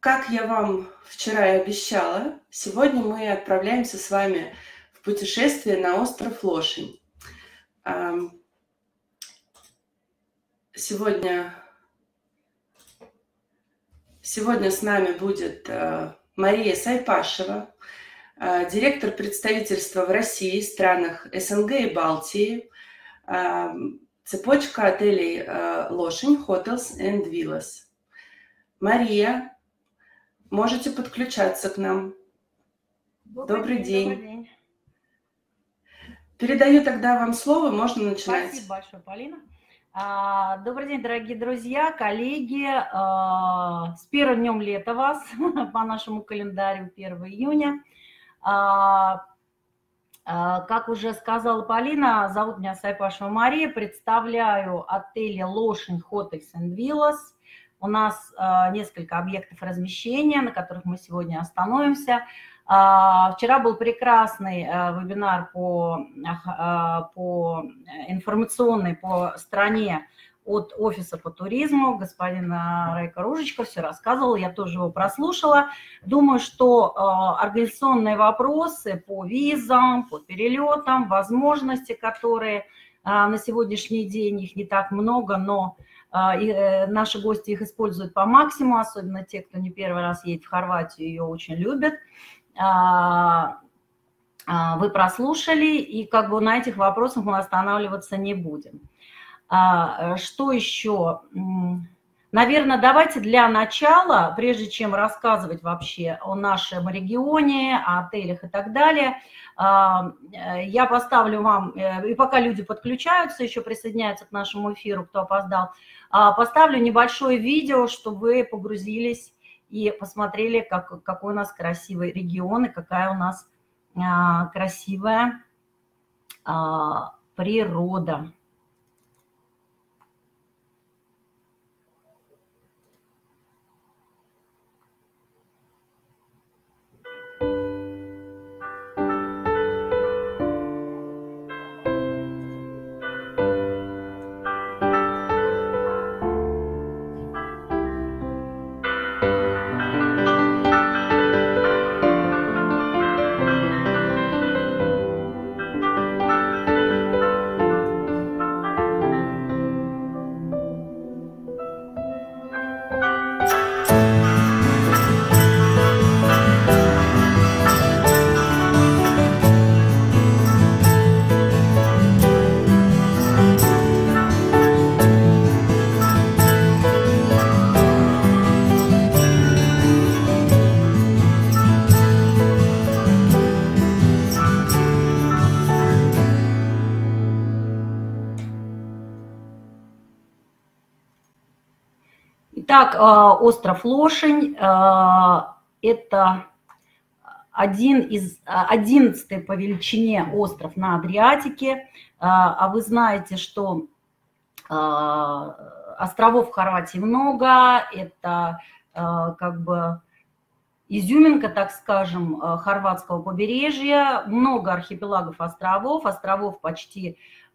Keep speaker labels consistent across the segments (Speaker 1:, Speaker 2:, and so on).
Speaker 1: Как я вам вчера и обещала, сегодня мы отправляемся с вами в путешествие на остров Лошень. Сегодня с нами будет Мария Сайпашева, директор представительства в России, странах СНГ и Балтии, цепочка отелей Лошень, Hotels and Villas. Мария, можете подключаться к нам. Добрый день.
Speaker 2: Добрый день.
Speaker 1: Передаю тогда вам слово, можно начинать.
Speaker 2: Спасибо большое, Полина. Добрый день, дорогие друзья, коллеги. С первым днем лета вас по нашему календарю, 1 июня. Как уже сказала Полина, зовут меня Сайпашева Мария, представляю отели Лошень, Hotels and Villas. У нас несколько объектов размещения, на которых мы сегодня остановимся. Вчера был прекрасный вебинар по информационный по стране от офиса по туризму. Господин Райка Ружечка все рассказывал, я тоже его прослушала. Думаю, что организационные вопросы по визам, по перелетам, возможности, которые на сегодняшний день, их не так много, но наши гости их используют по максимуму, особенно те, кто не первый раз едет в Хорватию, ее очень любят. Вы прослушали, и как бы на этих вопросах мы останавливаться не будем. Что еще? Наверное, давайте для начала, прежде чем рассказывать вообще о нашем регионе, о отелях и так далее, я поставлю вам, и пока люди подключаются, еще присоединяются к нашему эфиру, кто опоздал, поставлю небольшое видео, чтобы вы погрузились и посмотрели, какой у нас красивый регион и какая у нас красивая природа. Итак, остров Лошень – это 11-й по величине остров на Адриатике. А вы знаете, что островов в Хорватии много, это как бы изюминка, так скажем, хорватского побережья, много архипелагов островов почти,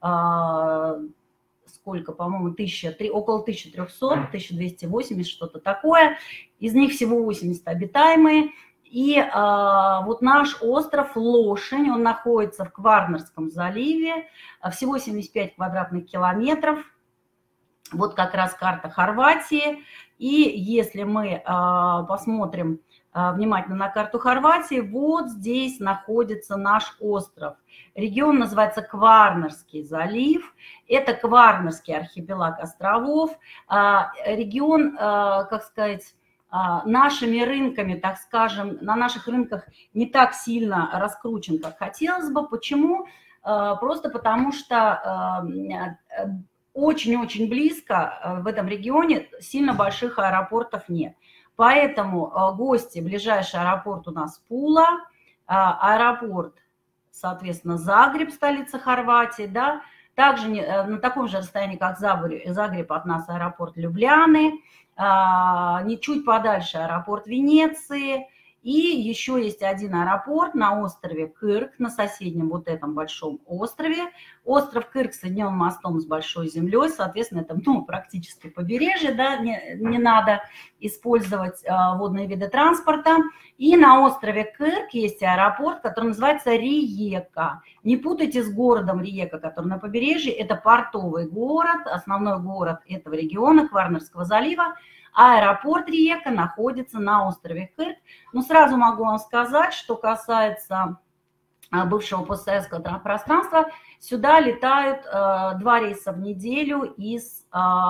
Speaker 2: сколько, по-моему, около 1300, 1280, что-то такое, из них всего 80 обитаемые. И вот наш остров Лошень, он находится в Кварнерском заливе, всего 75 квадратных километров. Вот как раз карта Хорватии. И если мы посмотрим внимательно на карту Хорватии, вот здесь находится наш остров. Регион называется Кварнерский залив. Это Кварнерский архипелаг островов. Регион, как сказать, нашими рынками, так скажем, на наших рынках не так сильно раскручен, как хотелось бы. Почему? Просто потому что очень-очень близко в этом регионе сильно больших аэропортов нет. Поэтому гости, ближайший аэропорт у нас Пула, аэропорт, соответственно, Загреб, столица Хорватии, да, также на таком же расстоянии, как Загреб от нас аэропорт Любляны, не чуть подальше аэропорт Венеции И еще есть один аэропорт на острове Кырк, на соседнем вот этом большом острове. Остров Кырк соединен мостом с Большой землей, соответственно, это практически побережье, да, не надо использовать водные виды транспорта. И на острове Кырк есть аэропорт, который называется Риека. Не путайте с городом Риека, который на побережье, это портовый город, основной город этого региона, Кварнерского залива. Аэропорт Риека находится на острове Кырк. Но сразу могу вам сказать, что касается бывшего постсоветского пространства, сюда летают 2 рейса в неделю из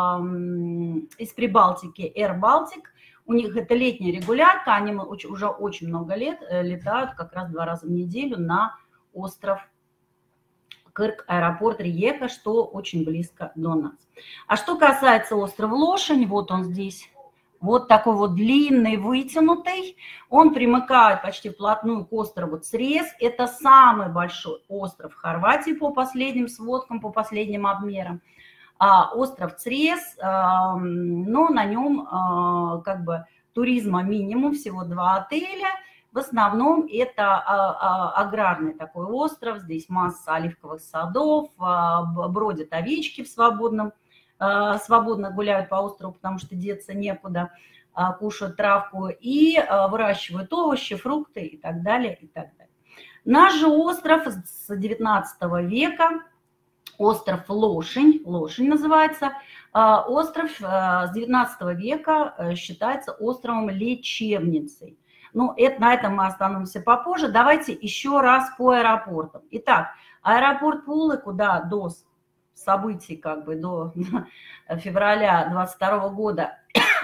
Speaker 2: Прибалтики, Air Baltic. У них это летняя регулярка, они уже очень много лет летают как раз 2 раза в неделю на остров Кырк, аэропорт Риека, что очень близко до нас. А что касается острова Лошень, вот он здесь. Вот такой вот длинный, вытянутый. Он примыкает почти вплотную к острову Црес. Это самый большой остров Хорватии по последним сводкам, по последним обмерам. Остров Црес, но на нем как бы туризма минимум, всего 2 отеля. В основном это аграрный такой остров. Здесь масса оливковых садов, бродят овечки в свободно гуляют по острову, потому что деться некуда, кушают травку и выращивают овощи, фрукты и так далее, и так далее. Наш же остров с 19 века, остров Лошень называется, остров с 19 века считается островом лечебницей. Ну, на этом мы остановимся попозже. Давайте еще раз по аэропортам. Итак, аэропорт Пулы, куда до событий, как бы до февраля 22 года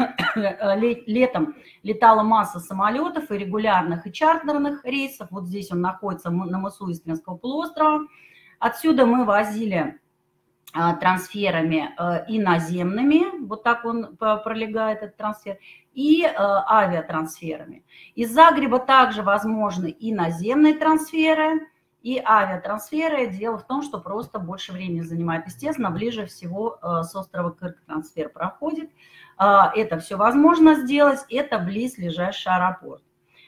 Speaker 2: летом летала масса самолетов и регулярных, и чартерных рейсов. Вот здесь он находится на мысу Истринского полуострова. Отсюда мы возили трансферами и наземными, вот так он пролегает, этот трансфер, и авиатрансферами. Из Загреба также возможны и наземные трансферы, и авиатрансферы. Дело в том, что просто больше времени занимает. Естественно, ближе всего с острова Кырк трансфер проходит. Это все возможно сделать, это близлежащий аэропорт.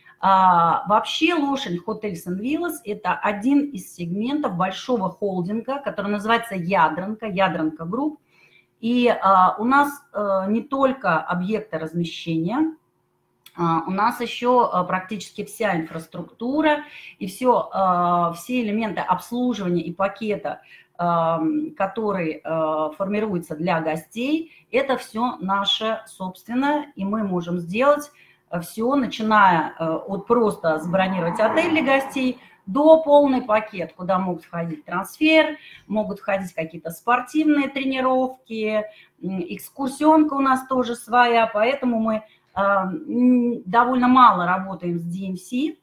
Speaker 2: Вообще Лошень Hotels and Villas – это один из сегментов большого холдинга, который называется Ядранка Групп. И у нас не только объекты размещения, у нас еще практически вся инфраструктура и все элементы обслуживания и пакета, который формируется для гостей, это все наше собственное, и мы можем сделать все, начиная от просто забронировать отель для гостей до полный пакет, куда могут входить трансфер, могут входить какие-то спортивные тренировки, экскурсионка у нас тоже своя, поэтому мы довольно мало работаем с DMC,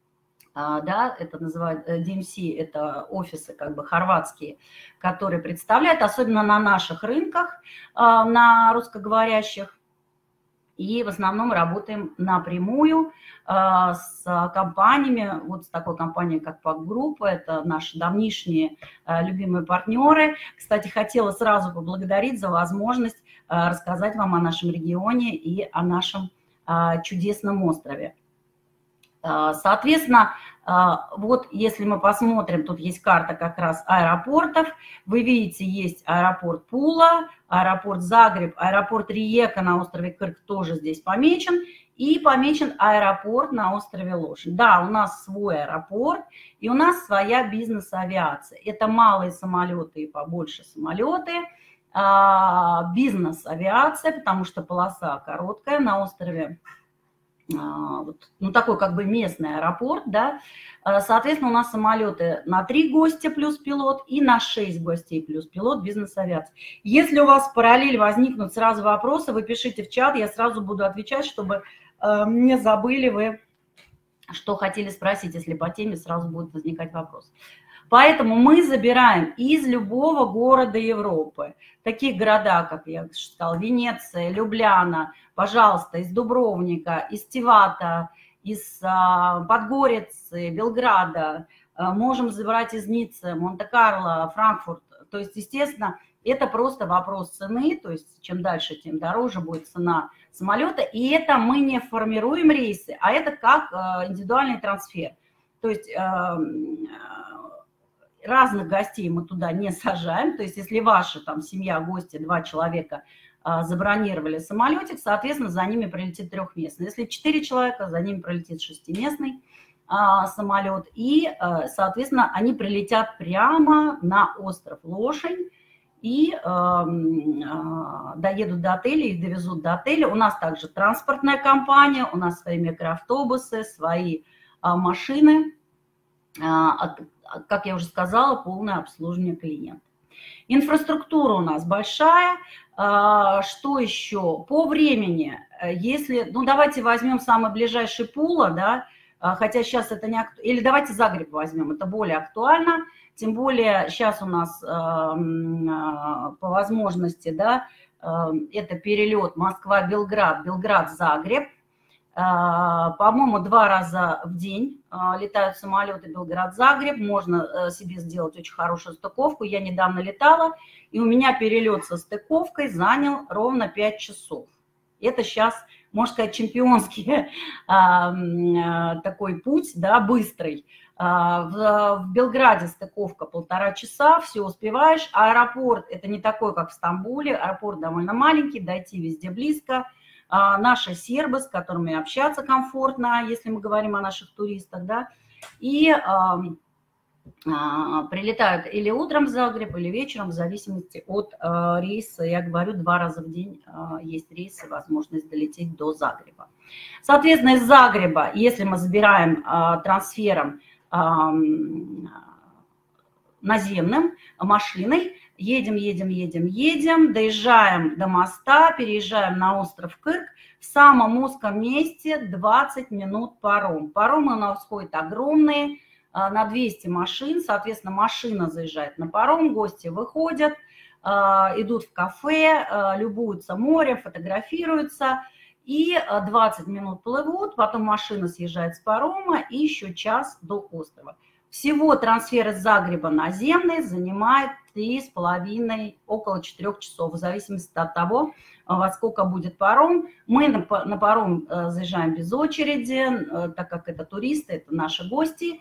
Speaker 2: да, это называют DMC, это офисы как бы хорватские, которые представляют, особенно на наших рынках, на русскоговорящих, и в основном работаем напрямую с компаниями, вот с такой компанией, как PAC Group, это наши давнишние любимые партнеры. Кстати, хотела сразу поблагодарить за возможность рассказать вам о нашем регионе и о нашем чудесном острове. Соответственно, вот если мы посмотрим, тут есть карта как раз аэропортов, вы видите, есть аэропорт Пула, аэропорт Загреб, аэропорт Риека на острове Кырк тоже здесь помечен, и помечен аэропорт на острове Лошень. Да, у нас свой аэропорт, и у нас своя бизнес-авиация. Это малые самолеты и побольше самолеты, бизнес-авиация, потому что полоса короткая на острове. Ну, такой как бы местный аэропорт, да, соответственно, у нас самолеты на 3 гостя плюс пилот и на 6 гостей плюс пилот бизнес-авиации. Если у вас в параллель возникнут сразу вопросы, вы пишите в чат, я сразу буду отвечать, чтобы не забыли вы, что хотели спросить, если по теме сразу будет возникать вопрос. Поэтому мы забираем из любого города Европы, такие города, как я сказала, Венеция, Любляна, пожалуйста, из Дубровника, из Тивата, из Подгорицы, Белграда, можем забрать из Ниццы, Монте-Карло, Франкфурт. То есть, естественно, Это просто вопрос цены, то есть чем дальше, тем дороже будет цена самолета. И это мы не формируем рейсы, а это как индивидуальный трансфер. То есть разных гостей мы туда не сажаем. То есть если ваша там семья, гости, 2 человека забронировали самолетик, соответственно, за ними прилетит 3-местный. Если 4 человека, за ними пролетит 6-местный самолет. И, соответственно, они прилетят прямо на остров Лошень и доедут до отеля, их довезут до отеля. У нас также транспортная компания, у нас свои микроавтобусы, свои машины. Как я уже сказала, полное обслуживание клиента. Инфраструктура у нас большая. Что еще? По времени, если, ну давайте возьмем самый ближайший Пула, да, хотя сейчас это не актуально, или давайте Загреб возьмем, это более актуально, тем более сейчас у нас по возможности, да, это перелет Москва-Белград, Белград-Загреб. По-моему, 2 раза в день летают самолеты Белград-Загреб. Можно себе сделать очень хорошую стыковку. Я недавно летала, и у меня перелет со стыковкой занял ровно 5 часов. Это сейчас, можно сказать, чемпионский такой путь, да, быстрый. В Белграде стыковка 1,5 часа, все успеваешь. Аэропорт – это не такой, как в Стамбуле. Аэропорт довольно маленький, дойти везде близко. Наши сербы, с которыми общаться комфортно, если мы говорим о наших туристах, да, и прилетают или утром в Загреб, или вечером, в зависимости от рейса. Я говорю, 2 раза в день есть рейсы, возможность долететь до Загреба. Соответственно, из Загреба, если мы забираем трансфером наземным, машиной, едем, доезжаем до моста, переезжаем на остров Кырк. В самом узком месте 20 минут паром. Паромы у нас ходят огромные, на 200 машин. Соответственно, машина заезжает на паром, гости выходят, идут в кафе, любуются морем, фотографируются. И 20 минут плывут, потом машина съезжает с парома и еще час до острова. Всего трансфер из Загреба наземный занимает 3,5, около 4 часов, в зависимости от того, во сколько будет паром. Мы на паром заезжаем без очереди, так как это туристы, это наши гости.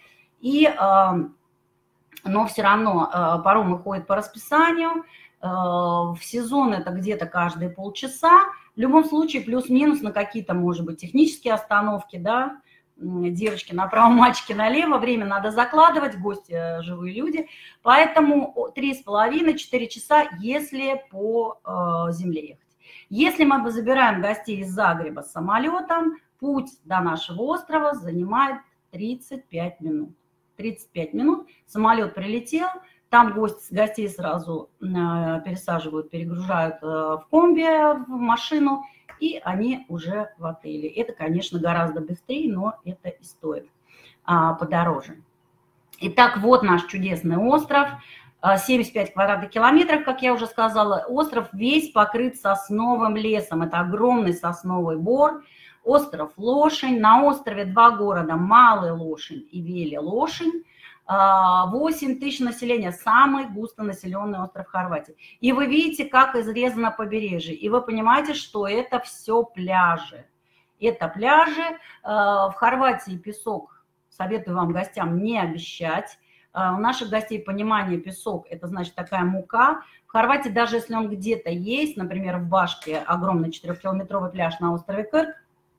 Speaker 2: Но все равно паромы ходят по расписанию. В сезон это где-то каждые полчаса. В любом случае плюс-минус на какие-то, может быть, технические остановки, да, девочки направо, мальчики налево, время надо закладывать, гости живые люди, поэтому 3,5-4 часа, если по земле ехать. Если мы забираем гостей из Загреба с самолетом, путь до нашего острова занимает 35 минут. 35 минут, самолет прилетел, там гостей сразу пересаживают, перегружают в комби, в машину, и они уже в отеле. Это, конечно, гораздо быстрее, но это и стоит подороже. Итак, вот наш чудесный остров. 75 квадратных километров, как я уже сказала. Остров весь покрыт сосновым лесом. Это огромный сосновый бор. Остров Лошень. На острове 2 города: Малый Лошень и Вели Лошень. 8 тысяч населения, самый густонаселенный остров Хорватии. И вы видите, как изрезано побережье. И вы понимаете, что это все пляжи. Это пляжи. В Хорватии песок, советую вам, гостям, не обещать. У наших гостей понимание: песок – это значит такая мука. В Хорватии, даже если он где-то есть, например, в Башке огромный 4-километровый пляж на острове Кырк,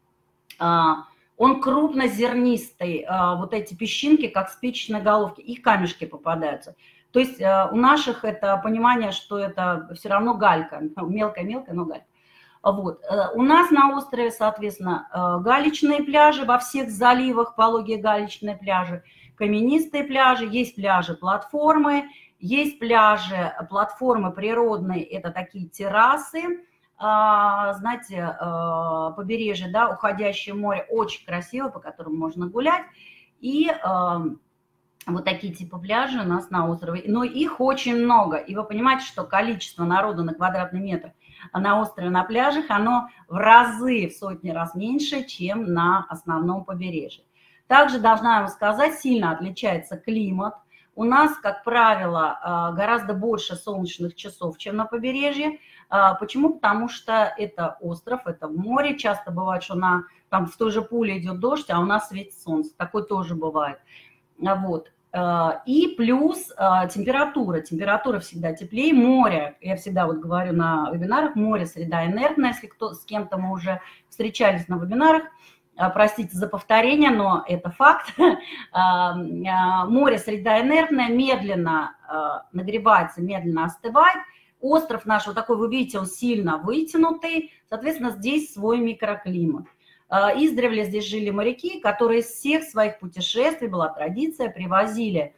Speaker 2: он крупнозернистый, вот эти песчинки, как спичечные головки, и камешки попадаются. То есть у наших это понимание, что это все равно галька, мелкая-мелкая, но галька. Вот. У нас на острове, соответственно, галечные пляжи, во всех заливах пологие галечные пляжи, каменистые пляжи, есть пляжи-платформы, есть пляжи-платформы природные, это такие террасы, знаете, побережье, да, уходящее в море, очень красиво, по которым можно гулять. И вот такие типа пляжи у нас на острове. Но их очень много. И вы понимаете, что количество народу на квадратный метр на острове, на пляжах, оно в разы, в сотни раз меньше, чем на основном побережье. Также должна вам сказать, сильно отличается климат. у нас, как правило, гораздо больше солнечных часов, чем на побережье. Почему? Потому что это остров, это море. Часто бывает, что там в той же Пуле идет дождь, а у нас светит солнце. Такое тоже бывает. Вот. И плюс температура. Температура всегда теплее. Море, я всегда вот говорю на вебинарах, море среда инертная. Если с кем-то мы уже встречались на вебинарах, простите за повторение, но это факт. Море среда инертная, медленно нагревается, медленно остывает. Остров наш вот такой, вы видите, он сильно вытянутый. Соответственно, здесь свой микроклимат. Издревле здесь жили моряки, которые из всех своих путешествий, была традиция, привозили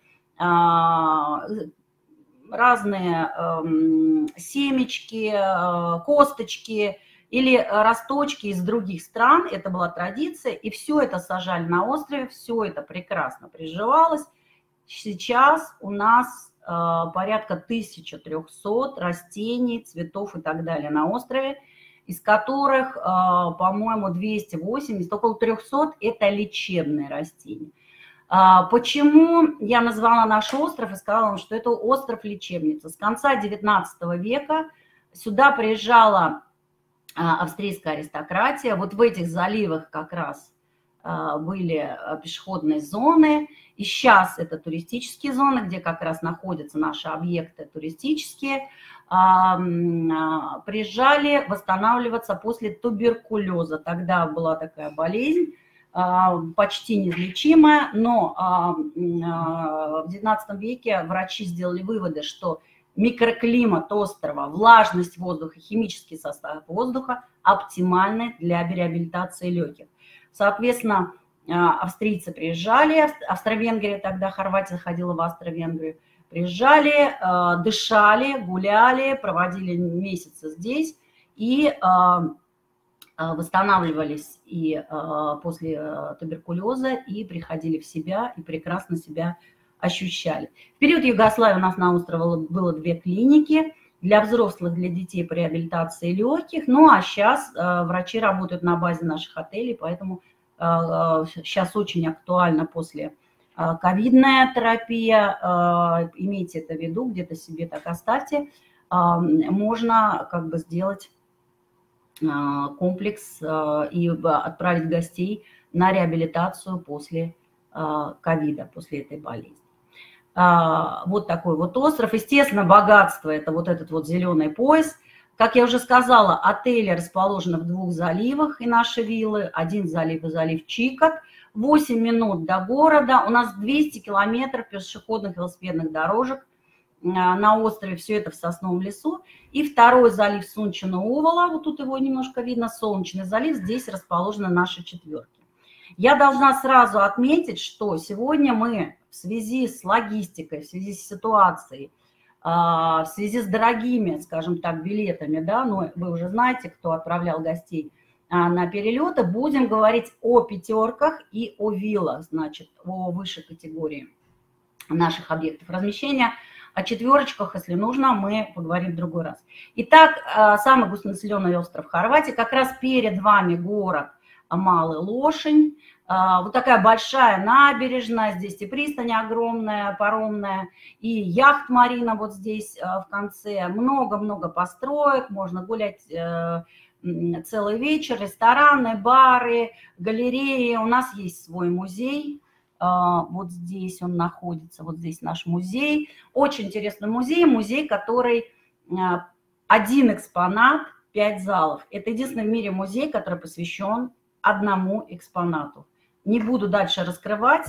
Speaker 2: разные семечки, косточки или росточки из других стран. Это была традиция, и все это сажали на острове, все это прекрасно приживалось. Сейчас у нас порядка 1300 растений, цветов и так далее на острове, из которых, по-моему, 280, около 300 – это лечебные растения. Почему я назвала наш остров и сказала вам, что это остров-лечебница? С конца XIX века сюда приезжала австрийская аристократия. Вот в этих заливах как раз были пешеходные зоны. И сейчас это туристические зоны, где как раз находятся наши объекты туристические. Приезжали восстанавливаться после туберкулеза. Тогда была такая болезнь, почти неизлечимая, но в XIX веке врачи сделали выводы, что микроклимат острова, влажность воздуха, химический состав воздуха оптимальны для реабилитации легких. Соответственно, австрийцы приезжали, Австро-Венгрия, тогда Хорватия ходила в Австро-Венгрию, приезжали, дышали, гуляли, проводили месяцы здесь и восстанавливались и после туберкулеза, и приходили в себя, и прекрасно себя ощущали. В период Югославии у нас на острове было 2 клиники для взрослых, для детей по реабилитации легких. Ну а сейчас врачи работают на базе наших отелей, поэтому сейчас очень актуально после ковидная терапия, имейте это в виду, где-то себе так оставьте, можно как бы сделать комплекс и отправить гостей на реабилитацию после ковида, после этой болезни. Вот такой вот остров. Естественно, богатство – это вот этот вот зеленый пояс. Как я уже сказала, отели расположены в 2 заливах и наши виллы. Один залив и залив Чикот. 8 минут до города. У нас 200 километров пешеходных велосипедных дорожек на острове. Все это в сосновом лесу. И второй залив Сунчина-Увала. Вот тут его немножко видно. Солнечный залив. Здесь расположены наши 4. Я должна сразу отметить, что сегодня мы в связи с логистикой, в связи с ситуацией, в связи с дорогими, скажем так, билетами, да, но вы уже знаете, кто отправлял гостей на перелеты, будем говорить о 5 и о виллах, значит, о высшей категории наших объектов размещения. О 4, если нужно, мы поговорим в другой раз. Итак, самый густонаселенный остров Хорватии, как раз перед вами город Малый Лошадь. Вот такая большая набережная, здесь и пристань огромная, паромная, и яхт-марина вот здесь в конце. Много-много построек, можно гулять целый вечер, рестораны, бары, галереи. У нас есть свой музей, вот здесь он находится, вот здесь наш музей. Очень интересный музей, который один экспонат, 5 залов. Это единственный в мире музей, который посвящен одному экспонату. Не буду дальше раскрывать,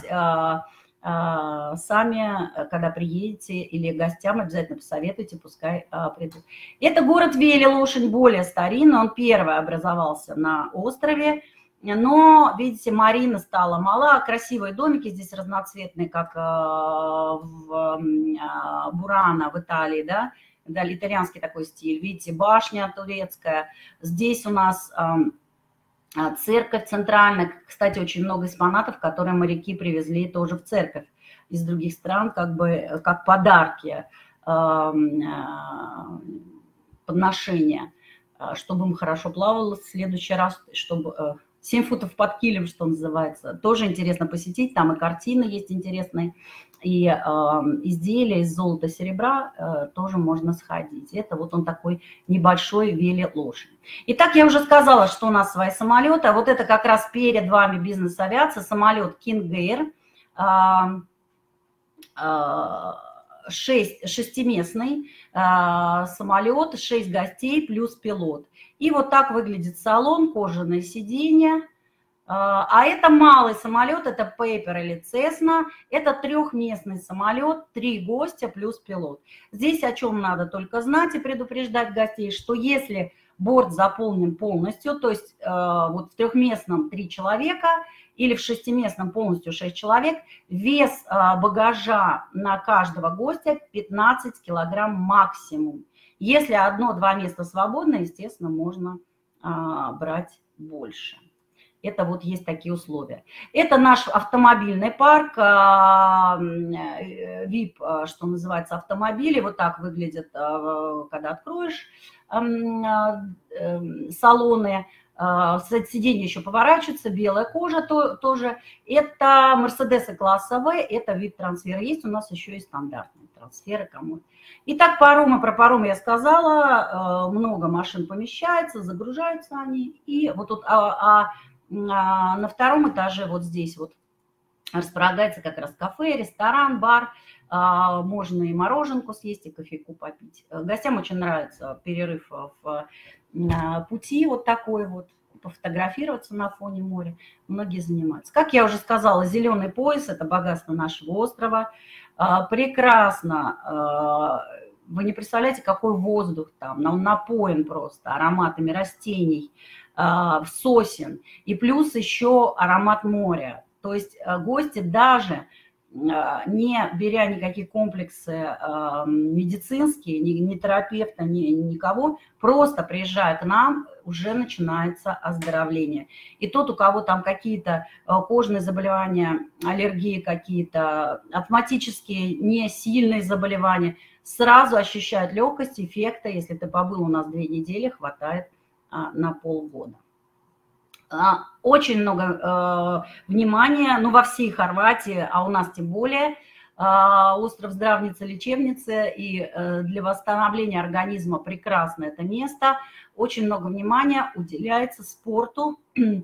Speaker 2: сами, когда приедете или гостям, обязательно посоветуйте, пускай придут. Это город Веля-Лошадь, более старинный, он первый образовался на острове, но, видите, марина стала мала, красивые домики здесь разноцветные, как в Бурано в Италии, да, итальянский такой стиль, видите, башня турецкая, здесь у нас церковь центральная, кстати, очень много экспонатов, которые моряки привезли тоже в церковь из других стран, как бы как подарки, подношения, чтобы им хорошо плавало в следующий раз, чтобы 7 футов под килем, что называется. Тоже интересно посетить, там и картины есть интересные, и изделия из золота, серебра тоже можно сходить. Это вот он такой небольшой велолошадь. Итак, я уже сказала, что у нас свои самолеты, а вот это как раз перед вами бизнес-авиация, самолет King Air, шестиместный самолет, 6 гостей плюс пилот. И вот так выглядит салон, кожаные сиденья. А это малый самолет, это Paper или Cessna. Это трехместный самолет, 3 гостя плюс пилот. Здесь о чем надо только знать и предупреждать гостей, что если борт заполнен полностью, то есть вот в трехместном 3 человека или в шестиместном полностью 6 человек, вес багажа на каждого гостя 15 килограмм максимум. Если 1-2 места свободно, естественно, можно брать больше. Это вот есть такие условия. Это наш автомобильный парк, VIP, что называется, автомобили. Вот так выглядят, когда откроешь салоны. Сиденья еще поворачиваются, белая кожа тоже. Это Мерседесы класса В, это вид трансфера. Есть у нас еще и стандартные трансферы кому-то. Итак, паромы, про паромы я сказала, много машин помещается, загружаются они. И вот тут на втором этаже вот здесь вот располагается как раз кафе, ресторан, бар. Можно и мороженку съесть, и кофейку попить. Гостям очень нравится перерыв в пути вот такой вот, пофотографироваться на фоне моря. Многие занимаются. Как я уже сказала, зеленый пояс – это богатство нашего острова. Прекрасно. Вы не представляете, какой воздух там. Он напоен просто ароматами растений, сосен. И плюс еще аромат моря. То есть гости даже не беря никакие комплексы медицинские, ни терапевта, никого, просто приезжая к нам, уже начинается оздоровление. И тот, у кого там какие-то кожные заболевания, аллергии какие-то, астматические, не сильные заболевания, сразу ощущает легкость эффекта. Если ты побыл у нас 2 недели, хватает на полгода. Очень много внимания, ну, во всей Хорватии, а у нас тем более, остров Здравница-лечебница, и для восстановления организма прекрасно это место. Очень много внимания уделяется спорту,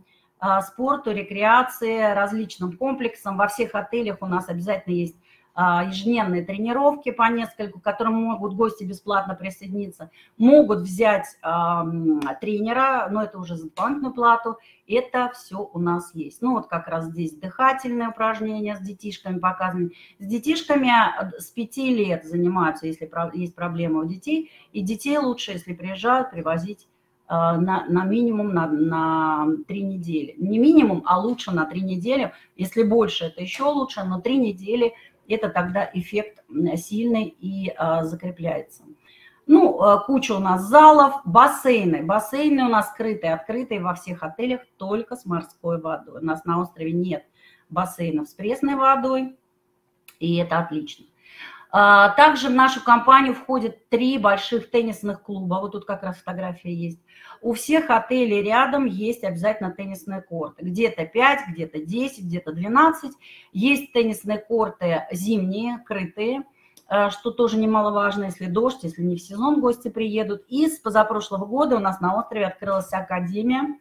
Speaker 2: рекреации, различным комплексам. Во всех отелях у нас обязательно есть ежедневные тренировки по нескольку, к которым могут гости бесплатно присоединиться, могут взять тренера, но это уже за дополнительную плату. Это все у нас есть. Ну вот как раз здесь дыхательные упражнения с детишками показаны. С детишками с 5 лет занимаются, если есть проблемы у детей. И детей лучше, если приезжают, привозить на минимум на 3 недели. Не минимум, а лучше на 3 недели. Если больше, это еще лучше, но 3 недели – это тогда эффект сильный и закрепляется. Ну, куча у нас залов, бассейны. Бассейны у нас скрытые, открытые во всех отелях, только с морской водой. У нас на острове нет бассейнов с пресной водой, и это отлично. Также в нашу компанию входят 3 больших теннисных клуба. Вот тут как раз фотография есть. У всех отелей рядом есть обязательно теннисные корты. Где-то 5, где-то 10, где-то 12. Есть теннисные корты зимние, крытые, что тоже немаловажно, если дождь, если не в сезон гости приедут. И с позапрошлого года у нас на острове открылась академия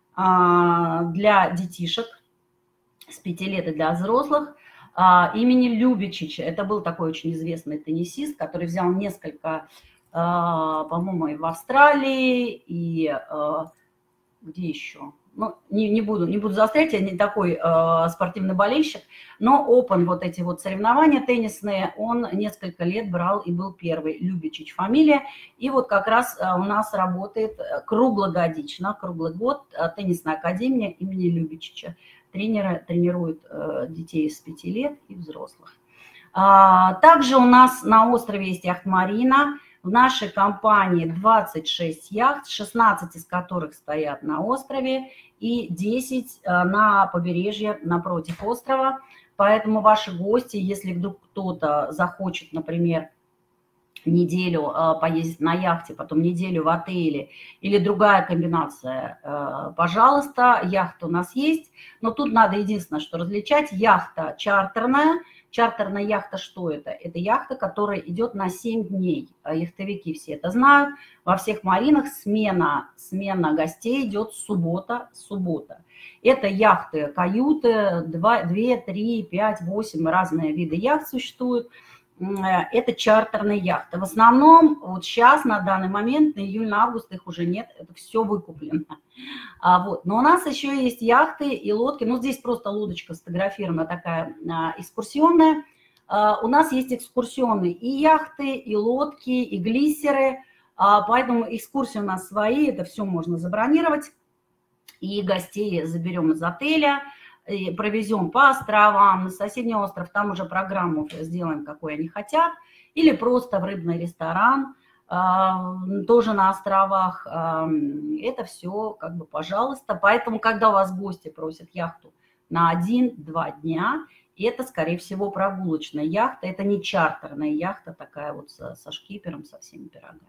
Speaker 2: для детишек с 5 лет и для взрослых имени Любичича. Это был такой очень известный теннисист, который взял несколько, по-моему, и в Австралии, и где еще? Ну, не буду заострять, я не такой спортивный болельщик, но Open, вот эти вот соревнования теннисные, он несколько лет брал и был первый. Любичич фамилия. И вот как раз у нас работает круглогодично, круглый год теннисная академия имени Любичича. Тренеры тренируют детей с 5 лет и взрослых. Также у нас на острове есть яхт-марина. В нашей компании 26 яхт, 16 из которых стоят на острове и 10 на побережье напротив острова. Поэтому ваши гости, если вдруг кто-то захочет, например, неделю поездить на яхте, потом неделю в отеле или другая комбинация, пожалуйста, яхта у нас есть. Но тут надо единственное, что различать. Яхта чартерная. Чартерная яхта что это? Это яхта, которая идет на 7 дней. Яхтовики все это знают. Во всех маринах смена гостей идет суббота. Это яхты, каюты, 2, 3, 5, 8 разные виды яхт существуют. Это чартерные яхты. В основном вот сейчас, на данный момент, на июль, на август их уже нет, это все выкуплено. Вот. Но у нас еще есть яхты и лодки. Ну, здесь просто лодочка сфотографирована такая экскурсионная. У нас есть экскурсионные и яхты, и лодки, и глиссеры. Поэтому экскурсии у нас свои, это все можно забронировать. И гостей заберем из отеля, и провезем по островам, на соседний остров, там уже программу сделаем, какой они хотят, или просто в рыбный ресторан, тоже на островах. Это все как бы пожалуйста. Поэтому, когда у вас гости просят яхту на 1-2 дня, это, скорее всего, прогулочная яхта, это не чартерная яхта, такая вот со шкипером, со всеми пирогами.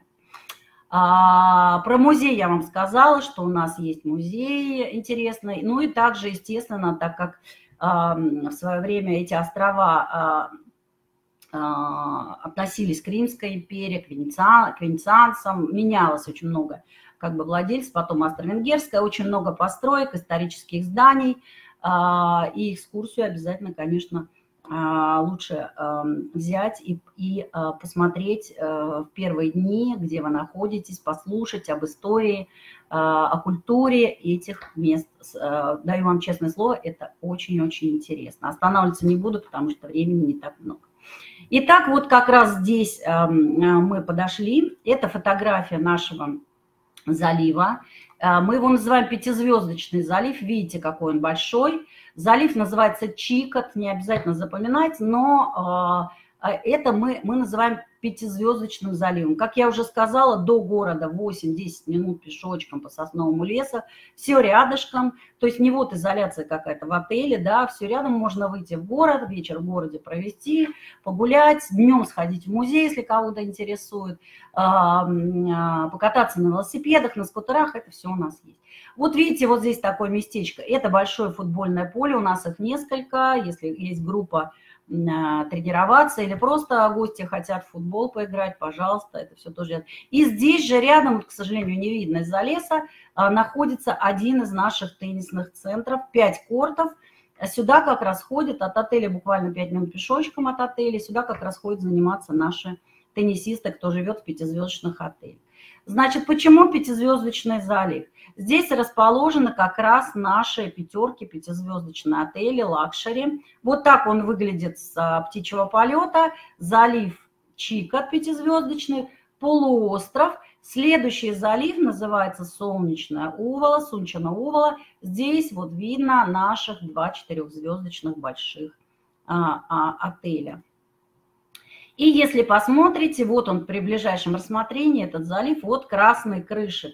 Speaker 2: Про музей я вам сказала, что у нас есть музей интересный. Ну и также, естественно, так как в свое время эти острова относились к Римской империи, к венецианцам, менялось очень много как бы владельцев, потом Австро-Венгерская, очень много построек, исторических зданий. И экскурсию обязательно, конечно, лучше взять и посмотреть в первые дни, где вы находитесь, послушать об истории, о культуре этих мест. Даю вам честное слово, это очень-очень интересно. Останавливаться не буду, потому что времени не так много. Итак, вот как раз здесь мы подошли. Это фотография нашего залива. Мы его называем Пятизвездочный залив. Видите, какой он большой. Залив называется Чикот, не обязательно запоминать, но это мы называем Пятизвездочным заливом. Как я уже сказала, до города 8-10 минут пешочком по сосновому лесу, все рядышком, то есть не вот изоляция какая-то в отеле, да, все рядом, можно выйти в город, вечер в городе провести, погулять, днем сходить в музей, если кого-то интересует, покататься на велосипедах, на скутерах, это все у нас есть. Вот видите, вот здесь такое местечко, это большое футбольное поле, у нас их несколько, если есть группа тренироваться или просто гости хотят в футбол поиграть, пожалуйста, это все тоже. И здесь же рядом, к сожалению, не видно из-за леса, находится один из наших теннисных центров, 5 кортов. Сюда как раз ходят от отеля, буквально 5 минут пешочком от отеля, сюда как раз ходят заниматься наши теннисисты, кто живет в пятизвездочных отелях. Значит, почему Пятизвездочный залив? Здесь расположены как раз наши пятерки, пятизвездочные отели, лакшери. Вот так он выглядит с птичьего полета. Залив Чикот пятизвездочный, полуостров. Следующий залив называется Солнечное Уволо, Сунчано Уволо. Здесь вот видно наших 2 4-звездочных больших отеля. И если посмотрите, вот он при ближайшем рассмотрении, этот залив, вот красные крыши.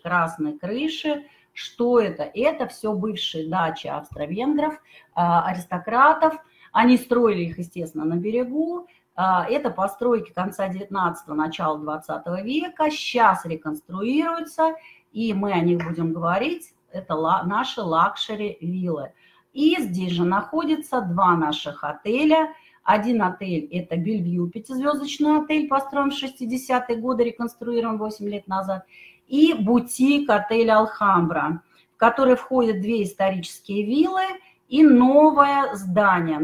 Speaker 2: Что это? Это все бывшие дачи австро-венгров, аристократов. Они строили их, естественно, на берегу. Это постройки конца 19-го, начала 20 века. Сейчас реконструируются, и мы о них будем говорить. Это наши лакшери-виллы. И здесь же находятся 2 наших отеля. Один отель – это Бельвью, 5-звездочный отель, построен в 60-е годы, реконструирован 8 лет назад. И бутик отель «Алхамбра», в который входят 2 исторические виллы и новое здание.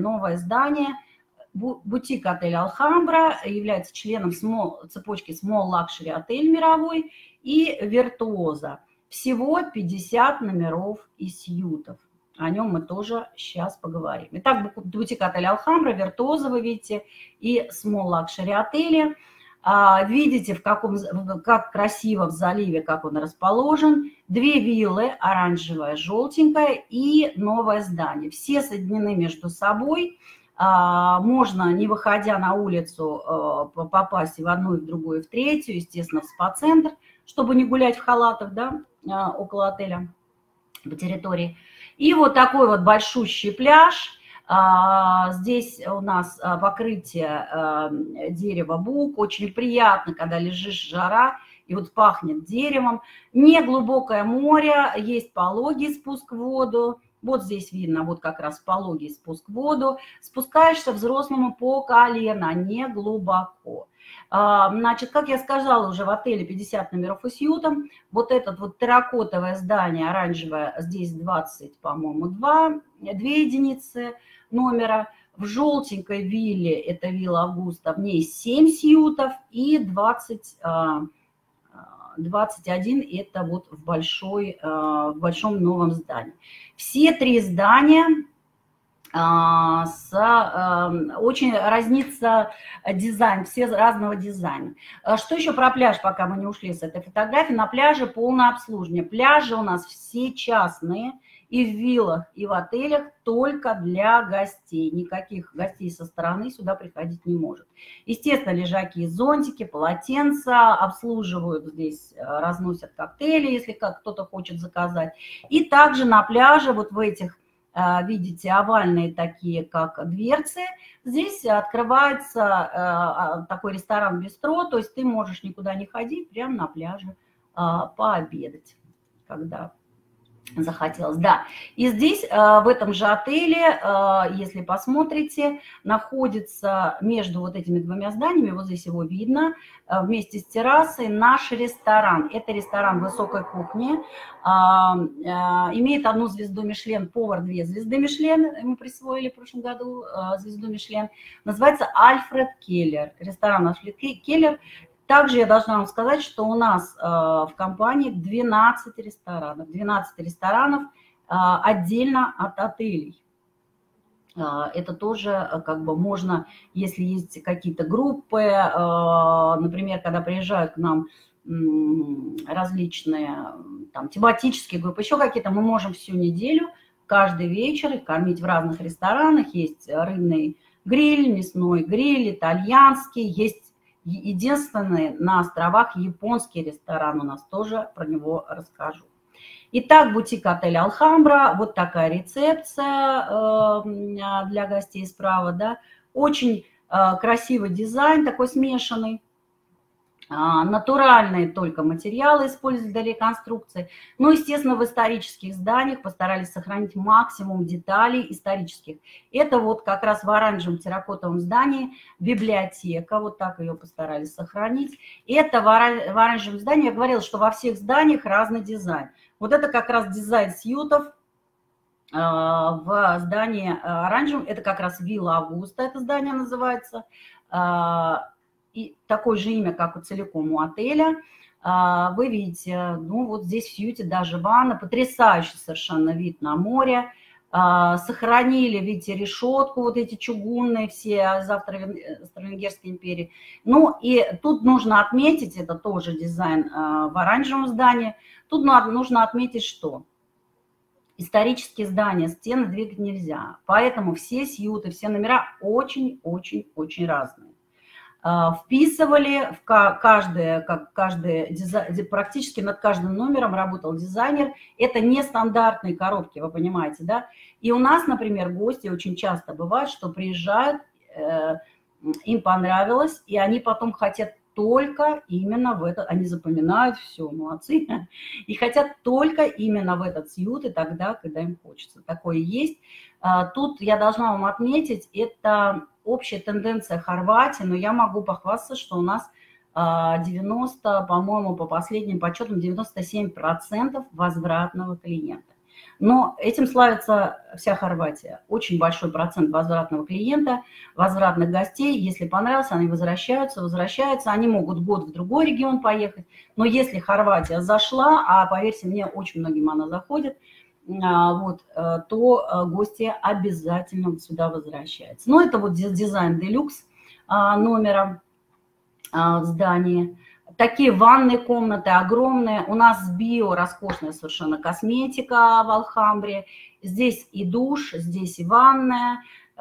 Speaker 2: Бутик отель «Алхамбра» является членом цепочки Small Luxury отель мировой и «Виртуоза». Всего 50 номеров и сьютов. О нем мы тоже сейчас поговорим. Итак, бутик отель «Алхамбра», «Виртуоза» вы видите, и Small Luxury отели. Видите, как красиво в заливе, как он расположен. 2 виллы, оранжевая, желтенькая, и новое здание. Все соединены между собой. Можно, не выходя на улицу, попасть и в одну, и в другую, и в третью, естественно, в спа-центр, чтобы не гулять в халатах, да, около отеля, по территории. И вот такой вот большущий пляж. Здесь у нас покрытие дерева бук. Очень приятно, когда лежишь, жара, и вот пахнет деревом. Неглубокое море, есть пологий спуск в воду. Вот здесь видно, вот как раз пологий спуск в воду. Спускаешься взрослому по колено, не глубоко. Значит, как я сказала, уже в отеле 50 номеров и с ютом. Вот это вот терракотовое здание, оранжевое, здесь 20, по-моему, 2 единицы номера. В желтенькой вилле, это вилла Августа, в ней 7 сьютов и 21 это вот в большом новом здании. Все 3 здания очень разнится дизайн, все разного дизайна. Что еще про пляж, пока мы не ушли с этой фотографии? На пляже полное обслуживание. Пляжи у нас все частные, и в виллах, и в отелях только для гостей. Никаких гостей со стороны сюда приходить не может. Естественно, лежаки, зонтики, полотенца обслуживают здесь, разносят коктейли, если кто-то хочет заказать. И также на пляже, вот в этих, видите, овальные такие, как дверцы, здесь открывается такой ресторан-бистро, то есть ты можешь никуда не ходить, прямо на пляже пообедать, когда захотелось, да. И здесь, в этом же отеле, если посмотрите, находится между вот этими 2 зданиями, вот здесь его видно, вместе с террасой наш ресторан. Это ресторан высокой кухни, имеет 1 звезду Мишлен, повар 2 звезды Мишлен, ему присвоили в прошлом году звезду Мишлен. Называется Альфред Келлер, ресторан Альфред Келлер. Также я должна вам сказать, что у нас в компании 12 ресторанов. 12 ресторанов отдельно от отелей. Это тоже как бы можно, если есть какие-то группы, например, когда приезжают к нам различные там тематические группы, еще какие-то, мы можем всю неделю, каждый вечер их кормить в разных ресторанах. Есть рыбный гриль, мясной гриль, итальянский, есть единственный на островах японский ресторан, у нас тоже про него расскажу. Итак, бутик-отель «Алхамбра», вот такая рецепция для гостей справа, да, очень красивый дизайн, такой смешанный. Натуральные только материалы использовали для реконструкции. Ну, естественно, в исторических зданиях постарались сохранить максимум деталей исторических. Это вот как раз в оранжевом терракотовом здании библиотека, вот так ее постарались сохранить. Это в оранжевом здании, я говорила, что во всех зданиях разный дизайн. Вот это как раз дизайн сьютов в здании оранжевом, это как раз вилла Августа, это здание называется. И такое же имя, как и целиком у отеля. Вы видите, ну вот здесь в сьюте даже ванна, потрясающий совершенно вид на море. Сохранили, видите, решетку, вот эти чугунные все из Австро-Венгерской империи. Ну и тут нужно отметить, это тоже дизайн в оранжевом здании, тут нужно отметить, что исторические здания, стены двигать нельзя. Поэтому все сьюты, все номера очень-очень-очень разные. Вписывали в каждое практически над каждым номером работал дизайнер. Это нестандартные коробки, вы понимаете, да? И у нас, например, гости очень часто бывает, что приезжают, им понравилось, и они потом хотят только именно в это, они запоминают все, молодцы, и хотят только именно в этот сьют и тогда, когда им хочется. Такое есть. Тут я должна вам отметить, это общая тенденция Хорватии, но я могу похвастаться, что у нас 90, по-моему, по последним подсчетам, 97% возвратного клиента. Но этим славится вся Хорватия. Очень большой процент возвратного клиента, возвратных гостей. Если понравилось, они возвращаются. Они могут год в другой регион поехать. Но если Хорватия зашла, а поверьте мне, очень многим она заходит, вот, то гости обязательно сюда возвращаются. Ну, это вот дизайн делюкс номера в здании. Такие ванные комнаты огромные. У нас био, роскошная совершенно косметика в Алхамбре. Здесь и душ, здесь и ванная.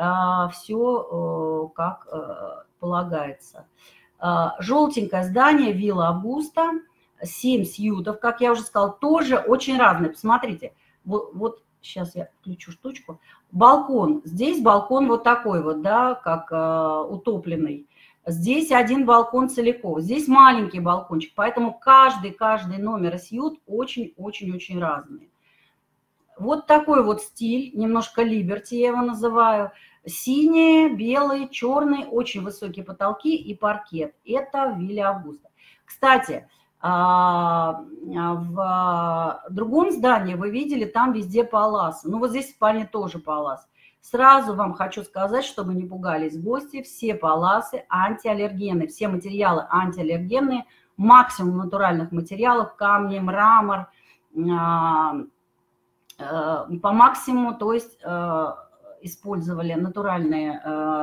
Speaker 2: Все как полагается. Желтенькое здание, вилла Августа. 7 сьютов, как я уже сказала, тоже очень разные. Посмотрите. Вот Сейчас я включу штучку. Балкон. Здесь балкон вот такой вот, да, как утопленный. Здесь один балкон целиком. Здесь маленький балкончик. Поэтому каждый номер и сьют очень-очень-очень разные. Вот такой вот стиль, немножко либерти я его называю. Синие, белые, черные, очень высокие потолки и паркет. Это Вилла Августа. Кстати, в другом здании вы видели, там везде паласы. Ну вот здесь в спальне тоже палас. Сразу вам хочу сказать, чтобы не пугались гости, все паласы антиаллергены, все материалы антиаллергенные, максимум натуральных материалов, камни, мрамор, по максимуму, то есть использовали натуральные